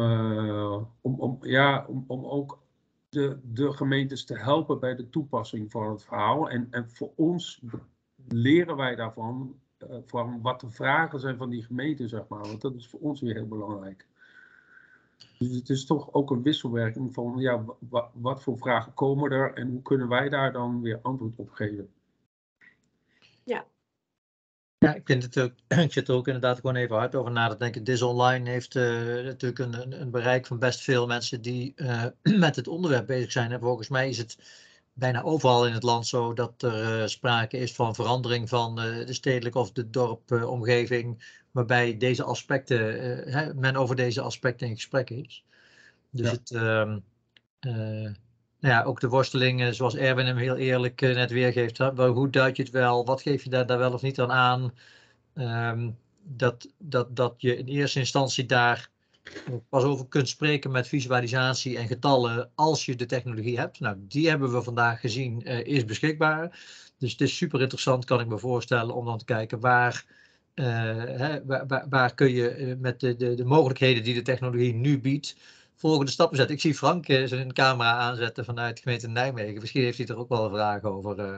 ook de gemeentes te helpen bij de toepassing van het verhaal. En voor ons leren wij daarvan van wat de vragen zijn van die gemeenten, zeg maar. Want dat is voor ons weer heel belangrijk. Dus het is toch ook een wisselwerking van ja, wat voor vragen komen er en hoe kunnen wij daar dan weer antwoord op geven. Ja. Ja, ik vind het ook, ik zit er ook inderdaad gewoon even hard over na te denken. Dis Online heeft natuurlijk een bereik van best veel mensen die met het onderwerp bezig zijn. En volgens mij is het bijna overal in het land zo dat er sprake is van verandering van de stedelijke of de dorpomgeving, waarbij deze aspecten, men over deze aspecten in gesprek is. Dus ja. Ook de worstelingen, zoals Erwin hem heel eerlijk net weergeeft. Hoe duid je het wel? Wat geef je daar wel of niet aan? dat je in eerste instantie daar pas over kunt spreken met visualisatie en getallen als je de technologie hebt. Nou, die hebben we vandaag gezien, is beschikbaar. Dus het is super interessant, kan ik me voorstellen, om dan te kijken waar kun je met de mogelijkheden die de technologie nu biedt, volgende stappen zetten. Ik zie Frank zijn camera aanzetten vanuit de gemeente Nijmegen. Misschien heeft hij er ook wel een vraag over.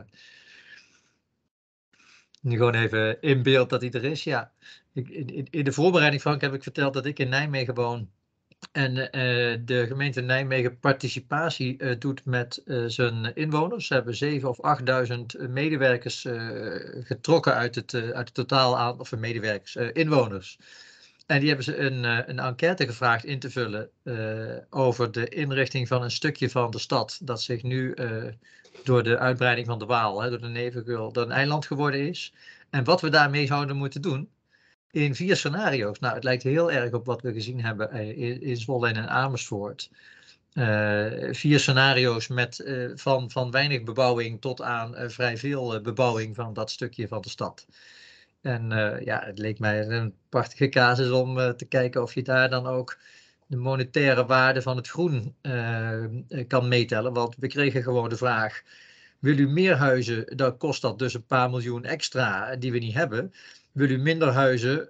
Nu gewoon even in beeld dat hij er is. Ja, in de voorbereiding, Frank, heb ik verteld dat ik in Nijmegen woon. En de gemeente Nijmegen participatie doet met zijn inwoners. Ze hebben 7.000 of 8.000 medewerkers getrokken uit het totaal aantal van medewerkers, inwoners. En die hebben ze een enquête gevraagd in te vullen over de inrichting van een stukje van de stad dat zich nu door de uitbreiding van de Waal, door de Nevengeul, een eiland geworden is. En wat we daarmee zouden moeten doen in 4 scenario's. Nou, het lijkt heel erg op wat we gezien hebben in Zwolle en in Amersfoort. 4 scenario's met van weinig bebouwing tot aan vrij veel bebouwing van dat stukje van de stad. En ja, het leek mij een prachtige casus om te kijken of je daar dan ook de monetaire waarde van het groen kan meetellen. Want we kregen gewoon de vraag, wil u meer huizen, dan kost dat dus een paar miljoen extra die we niet hebben. Wil u minder huizen,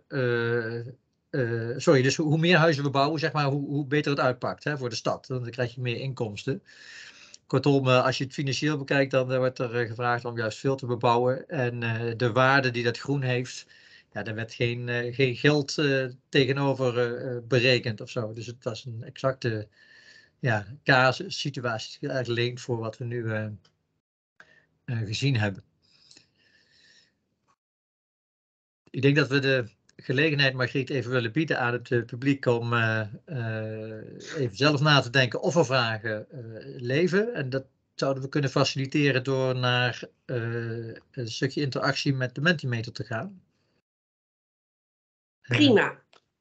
dus hoe meer huizen we bouwen, zeg maar, hoe beter het uitpakt voor de stad. Dan krijg je meer inkomsten. Kortom, als je het financieel bekijkt, dan wordt er gevraagd om juist veel te bebouwen. En de waarde die dat groen heeft, ja, daar werd geen geld tegenover berekend of zo. Dus het was een exacte situatie die eigenlijk leent voor wat we nu gezien hebben. Ik denk dat we de gelegenheid, Margriet, even willen bieden aan het publiek om even zelf na te denken of er vragen leven. En dat zouden we kunnen faciliteren door naar een stukje interactie met de Mentimeter te gaan. Prima.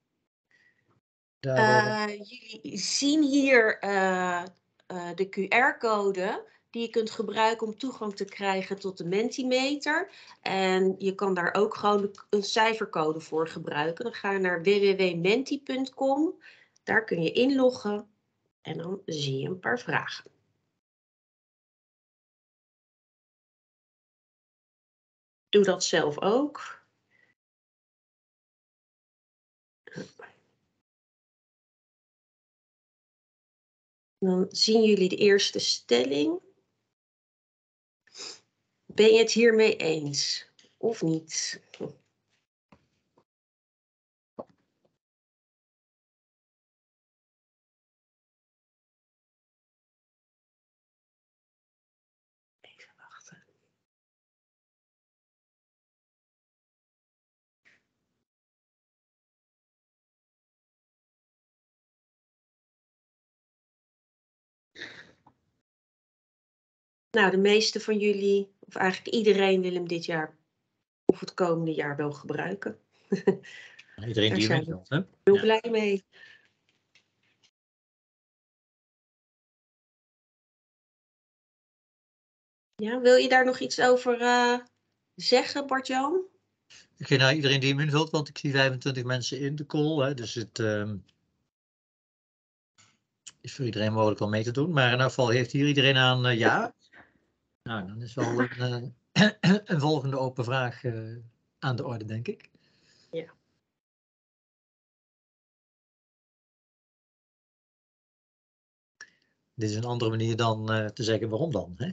Jullie zien hier de QR-code die je kunt gebruiken om toegang te krijgen tot de Mentimeter. En je kan daar ook gewoon een cijfercode voor gebruiken. Dan ga je naar www.menti.com. Daar kun je inloggen en dan zie je een paar vragen. Doe dat zelf ook. Dan zien jullie de eerste stelling. Ben je het hiermee eens of niet? Even wachten. Nou, de meeste van jullie, of eigenlijk iedereen, wil hem dit jaar of het komende jaar wel gebruiken. Iedereen die hem wilt, hè? Heel blij mee. Ja, wil je daar nog iets over zeggen, Bart-Jan? Ik ga naar iedereen die hem invult, want ik zie 25 mensen in de call. Hè, dus het is voor iedereen mogelijk om mee te doen. Maar in elk geval heeft hier iedereen aan ja. Nou, dan is wel een volgende open vraag aan de orde, denk ik. Ja. Dit is een andere manier dan te zeggen waarom dan. Hè?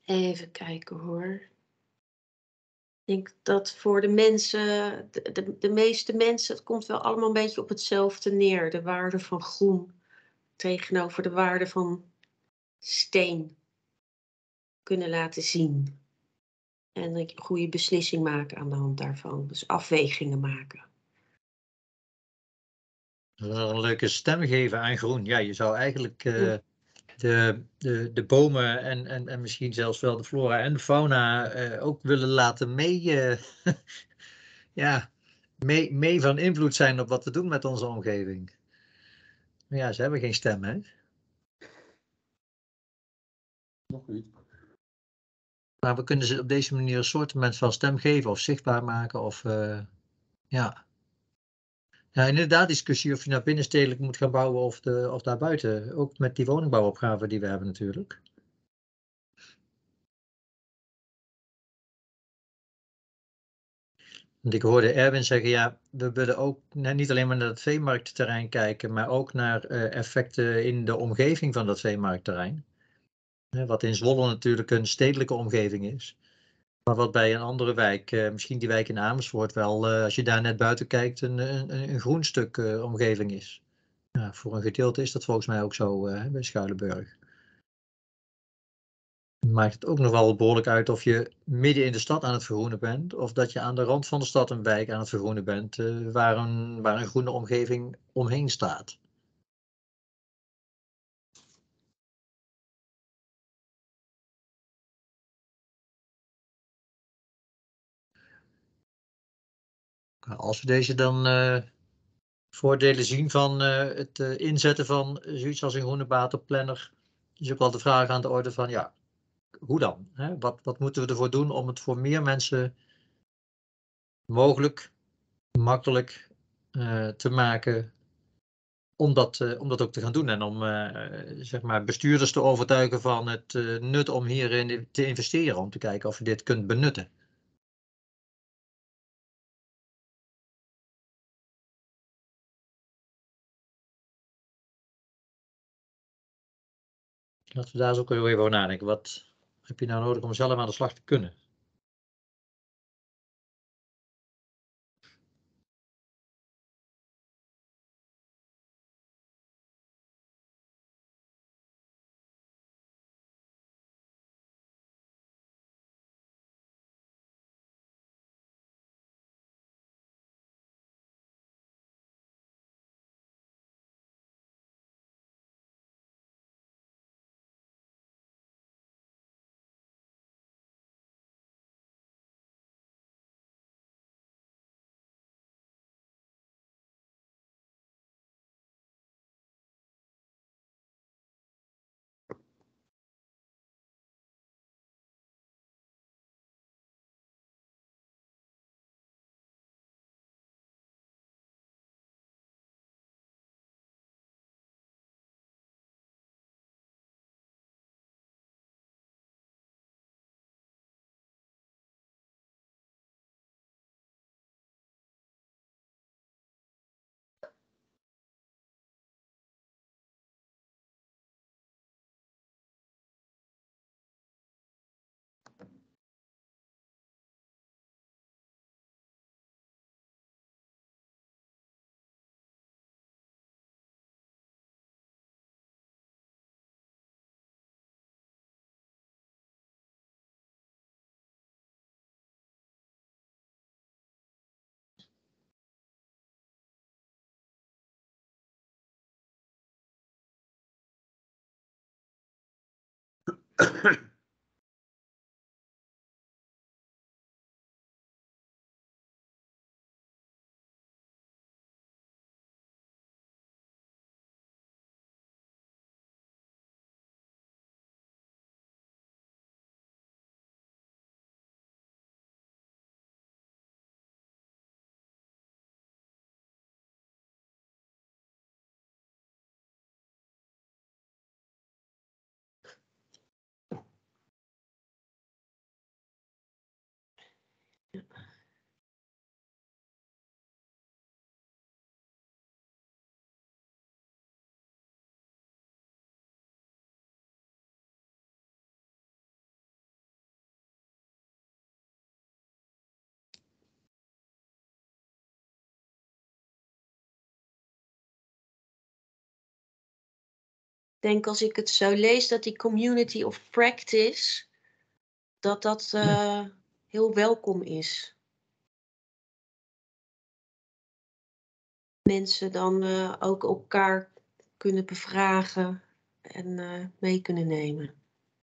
Even kijken hoor. Ik denk dat voor de mensen, de meeste mensen, het komt wel allemaal een beetje op hetzelfde neer. De waarde van groen tegenover de waarde van steen kunnen laten zien. En een goede beslissing maken aan de hand daarvan. Dus afwegingen maken. Een leuke stem geven aan groen. Ja, je zou eigenlijk de bomen en misschien zelfs wel de flora en de fauna ook willen laten ja, mee van invloed zijn op wat we doen met onze omgeving. Maar ja, ze hebben geen stem, hè? Nog niet. Maar we kunnen ze op deze manier een soort van stem geven of zichtbaar maken. Of, ja. Ja, inderdaad, discussie of je naar binnenstedelijk moet gaan bouwen of daarbuiten. Ook met die woningbouwopgave die we hebben natuurlijk. Want ik hoorde Erwin zeggen, ja, we willen ook niet alleen maar naar het veemarktterrein kijken, maar ook naar effecten in de omgeving van dat veemarktterrein. Wat in Zwolle natuurlijk een stedelijke omgeving is. Maar wat bij een andere wijk, misschien die wijk in Amersfoort wel, als je daar net buiten kijkt, een groen stuk omgeving is. Ja, voor een gedeelte is dat volgens mij ook zo bij Schuilenburg. Maakt het ook nog wel behoorlijk uit of je midden in de stad aan het vergroenen bent, of dat je aan de rand van de stad een wijk aan het vergroenen bent, waar een groene omgeving omheen staat. Als we deze dan voordelen zien van het inzetten van zoiets als een groene batenplanner, is ook wel de vraag aan de orde van, ja, hoe dan? Hè? Wat moeten we ervoor doen om het voor meer mensen mogelijk, makkelijk te maken om dat ook te gaan doen en om zeg maar bestuurders te overtuigen van het nut om hierin te investeren, om te kijken of je dit kunt benutten. Laten we daar eens ook even over nadenken. Wat heb je nou nodig om zelf aan de slag te kunnen? denk als ik het zo lees dat die community of practice, dat heel welkom is. Mensen dan ook elkaar kunnen bevragen en mee kunnen nemen.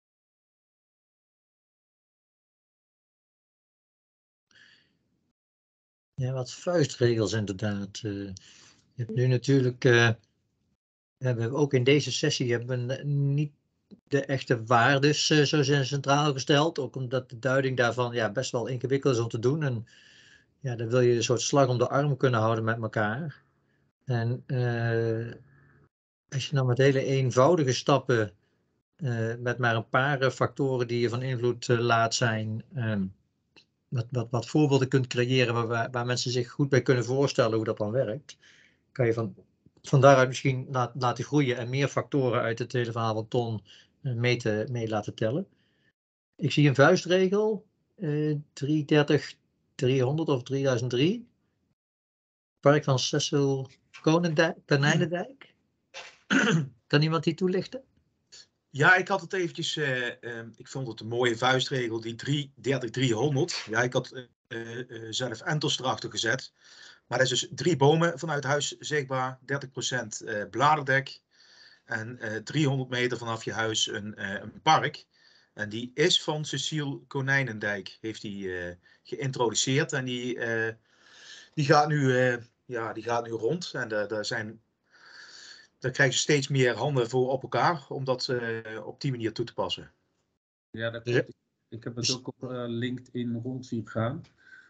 Ja, wat vuistregels inderdaad. Je hebt nu natuurlijk, we hebben ook in deze sessie hebben we niet de echte waardes zo zijn centraal gesteld. Ook omdat de duiding daarvan ja, best wel ingewikkeld is om te doen. En ja, dan wil je een soort slag om de arm kunnen houden met elkaar. En als je dan met hele eenvoudige stappen, met maar een paar factoren die je van invloed laat zijn, wat voorbeelden kunt creëren waar mensen zich goed bij kunnen voorstellen hoe dat dan werkt, kan je van daaruit misschien laten groeien en meer factoren uit het hele verhaal van Ton mee laten tellen. Ik zie een vuistregel, 330 300 of 3003. Park van Cecil Konijnendijk. Kan iemand die toelichten? Ja, ik had het eventjes, ik vond het een mooie vuistregel, die 300. Ja, ik had zelf enters erachter gezet. Maar dat is dus 3 bomen vanuit huis zichtbaar, 30% bladerdek en 300 meter vanaf je huis een park. En die is van Cecile Konijnendijk, heeft die geïntroduceerd en die gaat nu rond. En daar krijgen ze steeds meer handen voor op elkaar om dat op die manier toe te passen. Ja, dat klopt. Ik heb het ook op LinkedIn rond zien gaan.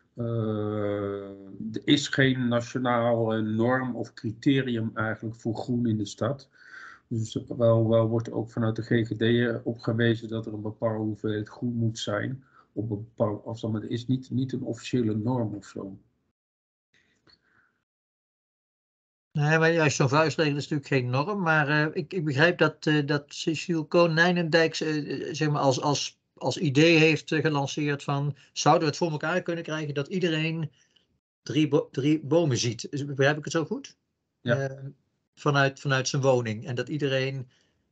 Er is geen nationaal norm of criterium eigenlijk voor groen in de stad. Dus wel wordt ook vanuit de GGD op gewezen dat er een bepaalde hoeveelheid groen moet zijn op een bepaalde afstand. Maar het is niet een officiële norm of zo. Nee, maar juist zo'n vuistregel is natuurlijk geen norm. Maar ik begrijp dat Cecile Konijnendijk zeg maar als idee heeft gelanceerd van, zouden we het voor elkaar kunnen krijgen dat iedereen 3 bomen ziet? Begrijp ik het zo goed? Ja. Vanuit zijn woning. En dat iedereen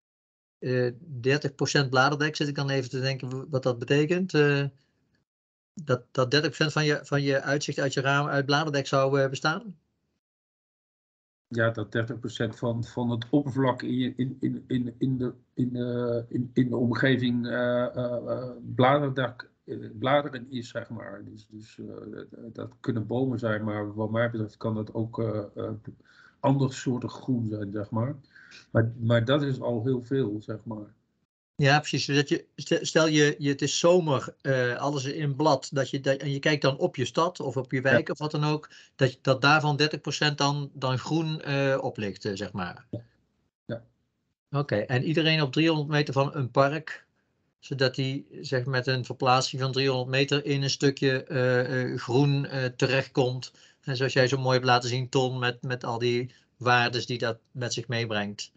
30% bladerdek, zit ik dan even te denken wat dat betekent. Dat 30% van je uitzicht uit je raam uit bladerdek zou bestaan? Ja, dat 30% van het oppervlak in de omgeving bladeren is, zeg maar. Dus dat kunnen bomen zijn, maar wat mij betreft kan dat ook andere soorten groen zijn, zeg maar. Maar dat is al heel veel, zeg maar. Ja, precies. Dus stel het is zomer, alles is in blad, en je kijkt dan op je stad of op je wijk of wat dan ook, dat daarvan 30% dan groen op ligt, zeg maar. Ja. Oké, en iedereen op 300 meter van een park, zodat die zeg, met een verplaatsing van 300 meter in een stukje groen terechtkomt. En zoals jij zo mooi hebt laten zien, Ton, met al die waardes die dat met zich meebrengt.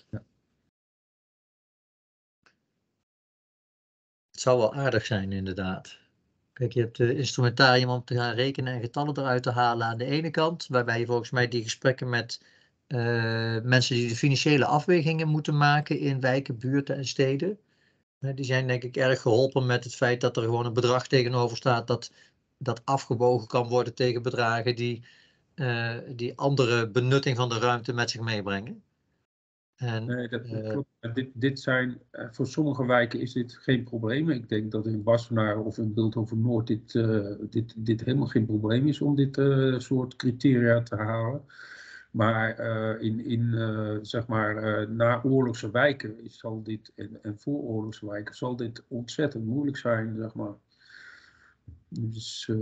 Het zou wel aardig zijn, inderdaad. Kijk, je hebt instrumentarium om te gaan rekenen en getallen eruit te halen aan de ene kant, waarbij je volgens mij die gesprekken met mensen die de financiële afwegingen moeten maken in wijken, buurten en steden, die zijn denk ik erg geholpen met het feit dat er gewoon een bedrag tegenover staat dat afgewogen kan worden tegen bedragen die andere benutting van de ruimte met zich meebrengen. Nee, dat klopt. Dit zijn, voor sommige wijken is dit geen probleem. Ik denk dat in Wassenaar of in Bilthoven-Noord dit helemaal geen probleem is om dit soort criteria te halen. Maar zeg maar, naoorlogse wijken zal dit, en vooroorlogse wijken zal dit ontzettend moeilijk zijn, zeg maar. Dus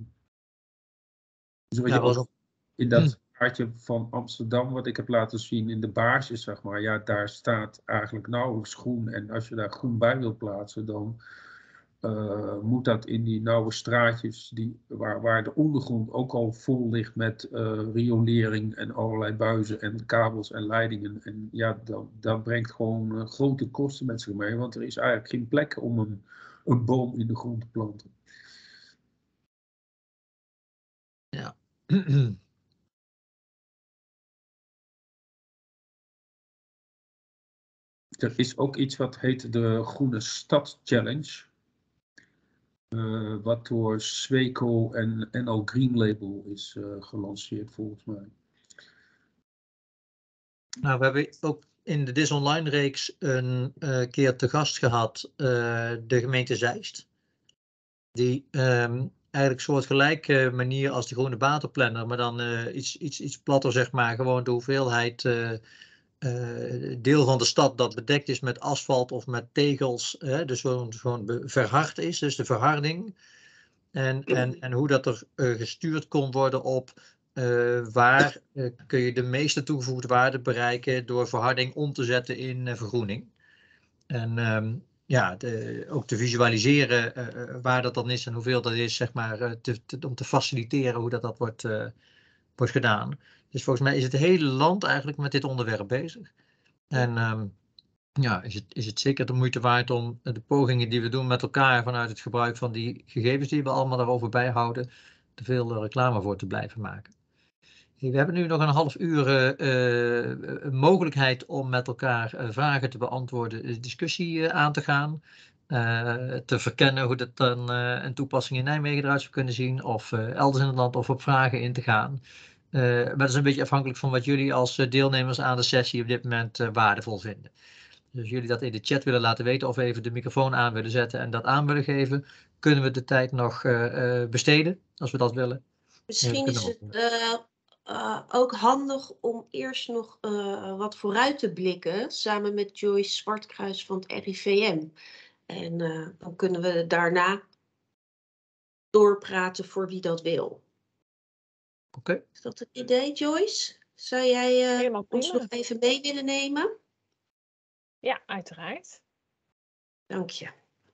wat je ook in dat kaartje van Amsterdam, wat ik heb laten zien in de baarsjes, zeg maar, ja, daar staat eigenlijk nauwelijks groen. En als je daar groen bij wilt plaatsen, dan moet dat in die nauwe straatjes, waar de ondergrond ook al vol ligt met riolering en allerlei buizen en kabels en leidingen. En ja, dat brengt gewoon grote kosten met zich mee, want er is eigenlijk geen plek om een boom in de grond te planten. Ja. Er is ook iets wat heet de Groene Stad Challenge. Wat door Sweco en NL Green Label is gelanceerd volgens mij. Nou, we hebben ook in de DIS Online reeks een keer te gast gehad de gemeente Zeist. Die eigenlijk soortgelijke manier als de Groene Batenplanner, maar dan iets platter zeg maar. Gewoon de hoeveelheid deel van de stad dat bedekt is met asfalt of met tegels. Dus gewoon verhard is, dus de verharding. En hoe dat er gestuurd kon worden op waar kun je de meeste toegevoegde waarde bereiken door verharding om te zetten in vergroening. En ook te visualiseren waar dat dan is en hoeveel dat is, zeg maar, om te faciliteren hoe dat wordt gedaan. Dus volgens mij is het hele land eigenlijk met dit onderwerp bezig. En is het zeker de moeite waard om de pogingen die we doen met elkaar vanuit het gebruik van die gegevens die we allemaal daarover bijhouden, te veel reclame voor te blijven maken. We hebben nu nog een half uur mogelijkheid om met elkaar vragen te beantwoorden, de discussie aan te gaan. Te verkennen hoe dat dan een toepassing in Nijmegen eruit zou kunnen zien, of elders in het land, of op vragen in te gaan. Maar dat is een beetje afhankelijk van wat jullie als deelnemers aan de sessie op dit moment waardevol vinden. Dus als jullie dat in de chat willen laten weten of even de microfoon aan willen zetten en dat aan willen geven, kunnen we de tijd nog besteden, als we dat willen. Misschien is het ook handig om eerst nog wat vooruit te blikken, samen met Joyce Zwartkruis van het RIVM. En dan kunnen we daarna doorpraten voor wie dat wil. Oké. Is dat het idee, Joyce? Zou jij ons nog even mee willen nemen? Ja, uiteraard. Dank je.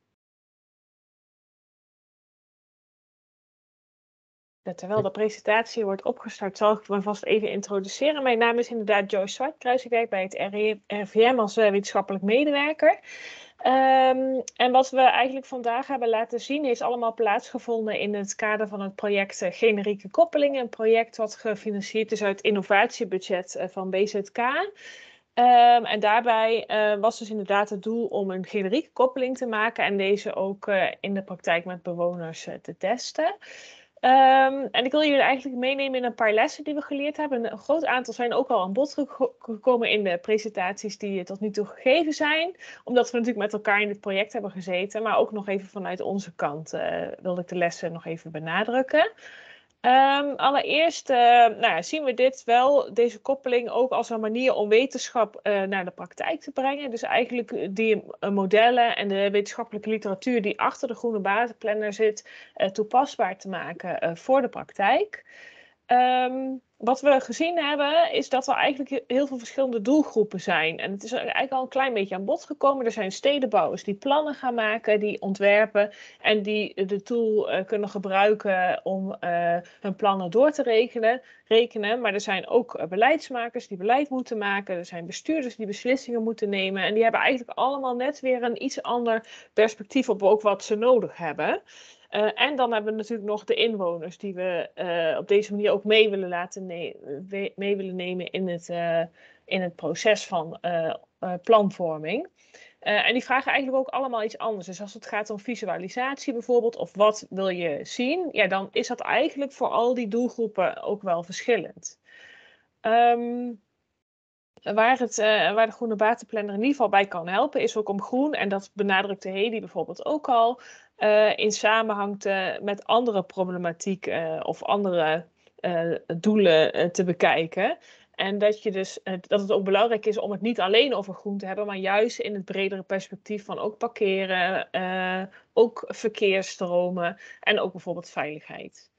Terwijl de presentatie wordt opgestart, zal ik me vast even introduceren. Mijn naam is inderdaad Joyce Zwartkruis. Ik werk bij het RIVM als wetenschappelijk medewerker. En wat we eigenlijk vandaag hebben laten zien is allemaal plaatsgevonden in het kader van het project Generieke Koppelingen. Een project wat gefinancierd is uit het innovatiebudget van BZK. En daarbij was dus inderdaad het doel om een generieke koppeling te maken en deze ook in de praktijk met bewoners te testen. En ik wil jullie eigenlijk meenemen in een paar lessen die we geleerd hebben. Een groot aantal zijn ook al aan bod gekomen in de presentaties die tot nu toe gegeven zijn. Omdat we natuurlijk met elkaar in dit project hebben gezeten. Maar ook nog even vanuit onze kant wilde ik de lessen nog even benadrukken. Allereerst zien we deze koppeling ook als een manier om wetenschap naar de praktijk te brengen. Dus eigenlijk die modellen en de wetenschappelijke literatuur die achter de Groene Batenplanner zit, toepasbaar te maken voor de praktijk. Wat we gezien hebben is dat er eigenlijk heel veel verschillende doelgroepen zijn. En het is eigenlijk al een klein beetje aan bod gekomen. Er zijn stedenbouwers die plannen gaan maken, die ontwerpen en die de tool kunnen gebruiken om hun plannen door te rekenen. Maar er zijn ook beleidsmakers die beleid moeten maken. Er zijn bestuurders die beslissingen moeten nemen. En die hebben eigenlijk allemaal net weer een iets ander perspectief op ook wat ze nodig hebben. En dan hebben we natuurlijk nog de inwoners die we op deze manier ook mee willen nemen in het proces van planvorming. En die vragen eigenlijk ook allemaal iets anders. Dus als het gaat om visualisatie bijvoorbeeld, of wat wil je zien, ja, dan is dat eigenlijk voor al die doelgroepen ook wel verschillend. Waar de Groene Batenplanner in ieder geval bij kan helpen, is ook om groen, en dat benadrukte Hedy bijvoorbeeld ook al, in samenhang met andere problematiek of andere doelen te bekijken. En dat het ook belangrijk is om het niet alleen over groen te hebben, maar juist in het bredere perspectief van ook parkeren, ook verkeersstromen en ook bijvoorbeeld veiligheid.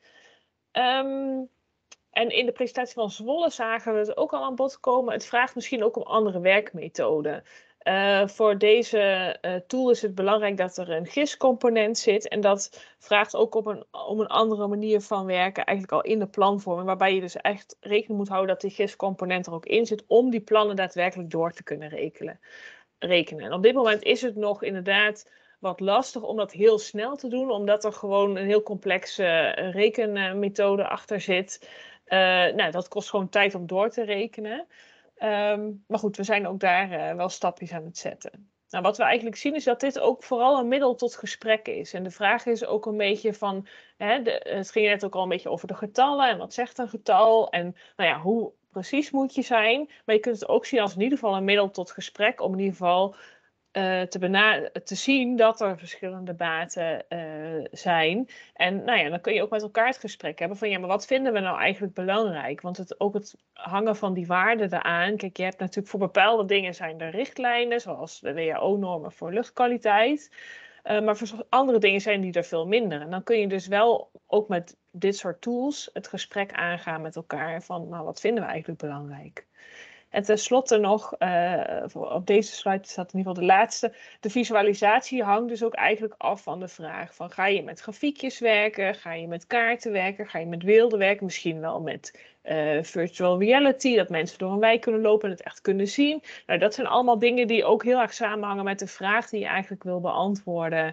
En in de presentatie van Zwolle zagen we het ook al aan bod komen. Het vraagt misschien ook om andere werkmethoden. Voor deze tool is het belangrijk dat er een GIS-component zit. En dat vraagt ook om een andere manier van werken, eigenlijk al in de planvorming. Waarbij je dus echt rekening moet houden dat die GIS-component er ook in zit om die plannen daadwerkelijk door te kunnen rekenen. En op dit moment is het nog inderdaad wat lastig om dat heel snel te doen, omdat er gewoon een heel complexe rekenmethode achter zit. Dat kost gewoon tijd om door te rekenen. Maar goed, we zijn ook daar wel stapjes aan het zetten. Nou, wat we eigenlijk zien is dat dit ook vooral een middel tot gesprek is. En de vraag is ook een beetje van, het ging net ook al een beetje over de getallen en wat zegt een getal en nou ja, hoe precies moet je zijn. Maar je kunt het ook zien als in ieder geval een middel tot gesprek om in ieder geval te zien dat er verschillende baten zijn. En nou ja, dan kun je ook met elkaar het gesprek hebben van ja, maar wat vinden we nou eigenlijk belangrijk? Want het hangen van die waarden eraan. Kijk, je hebt natuurlijk voor bepaalde dingen zijn er richtlijnen, zoals de WHO-normen voor luchtkwaliteit. Maar voor andere dingen zijn die er veel minder. En dan kun je dus wel ook met dit soort tools het gesprek aangaan met elkaar van nou, wat vinden we eigenlijk belangrijk? En tenslotte nog, op deze slide staat in ieder geval de laatste. De visualisatie hangt dus ook eigenlijk af van de vraag van ga je met grafiekjes werken? Ga je met kaarten werken? Ga je met beelden werken? Misschien wel met virtual reality, dat mensen door een wijk kunnen lopen en het echt kunnen zien. Nou, dat zijn allemaal dingen die ook heel erg samenhangen met de vraag die je eigenlijk wil beantwoorden.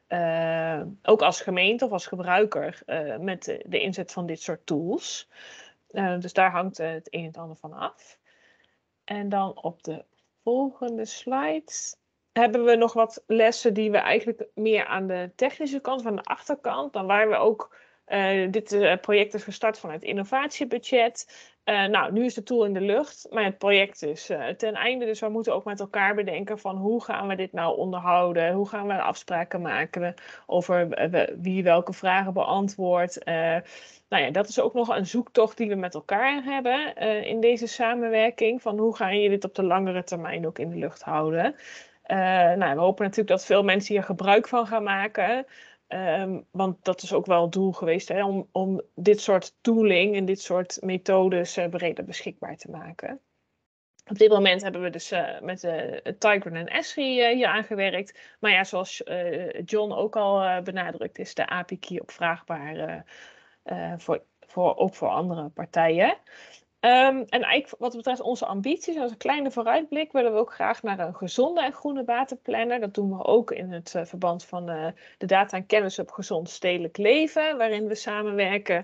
Ook als gemeente of als gebruiker met de inzet van dit soort tools. Dus daar hangt het een en het ander van af. En dan op de volgende slide hebben we nog wat lessen die we eigenlijk meer aan de technische kant, van de achterkant, dan waar we ook dit project is gestart vanuit innovatiebudget. Nou, nu is de tool in de lucht, maar het project is ten einde. Dus we moeten ook met elkaar bedenken van hoe gaan we dit nou onderhouden? Hoe gaan we afspraken maken over wie welke vragen beantwoordt? Nou ja, dat is ook nog een zoektocht die we met elkaar hebben in deze samenwerking. Van hoe ga je dit op de langere termijn ook in de lucht houden? Nou, we hopen natuurlijk dat veel mensen hier gebruik van gaan maken. Want dat is ook wel het doel geweest, hè, om dit soort tooling en dit soort methodes breder beschikbaar te maken. Op dit moment hebben we dus met Tigran en Esri hier aangewerkt. Maar ja, zoals John ook al benadrukt, is de API-key opvraagbaar ook voor andere partijen. En eigenlijk wat betreft onze ambities, als een kleine vooruitblik, willen we ook graag naar een gezonde en groene batenplanner. Dat doen we ook in het verband van de data en kennis op gezond stedelijk leven, waarin we samenwerken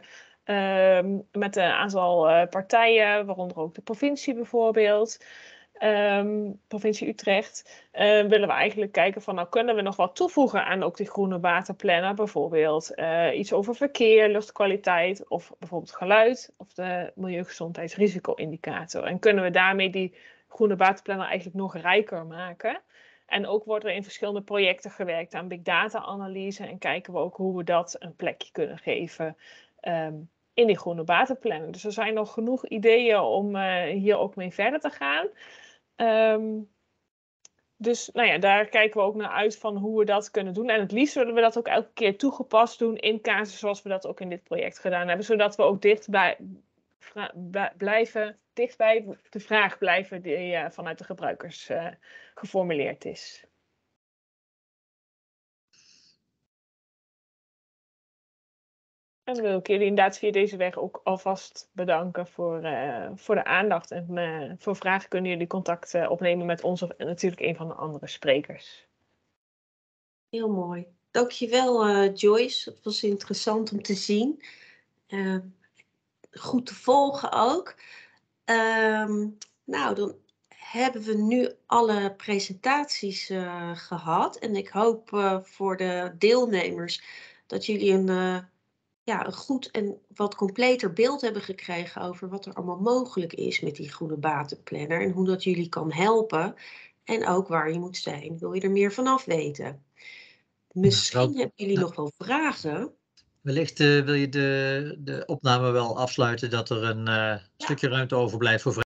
met een aantal partijen, waaronder ook de provincie bijvoorbeeld. Provincie Utrecht, willen we eigenlijk kijken van nou kunnen we nog wat toevoegen aan ook die groene batenplanner, bijvoorbeeld iets over verkeer, luchtkwaliteit of bijvoorbeeld geluid of de milieugezondheidsrisico-indicator. En kunnen we daarmee die groene batenplanner eigenlijk nog rijker maken? En ook wordt er in verschillende projecten gewerkt aan big data analyse en kijken we ook hoe we dat een plekje kunnen geven in die groene batenplanner. Dus er zijn nog genoeg ideeën om hier ook mee verder te gaan. Dus nou ja, daar kijken we ook naar uit van hoe we dat kunnen doen. En het liefst willen we dat ook elke keer toegepast doen in casus zoals we dat ook in dit project gedaan hebben. Zodat we ook dicht bij de vraag blijven die vanuit de gebruikers geformuleerd is. En dan wil ik jullie inderdaad via deze weg ook alvast bedanken voor de aandacht. En voor vragen kunnen jullie contact opnemen met ons of natuurlijk een van de andere sprekers. Heel mooi. Dankjewel Joyce. Het was interessant om te zien. Goed te volgen ook. Nou, dan hebben we nu alle presentaties gehad. En ik hoop voor de deelnemers dat jullie een goed en wat completer beeld hebben gekregen over wat er allemaal mogelijk is met die groene batenplanner en hoe dat jullie kan helpen en ook waar je moet zijn. Wil je er meer vanaf weten? Misschien hebben jullie nog wel vragen. Wellicht wil je de opname wel afsluiten dat er een stukje ruimte overblijft voor vragen.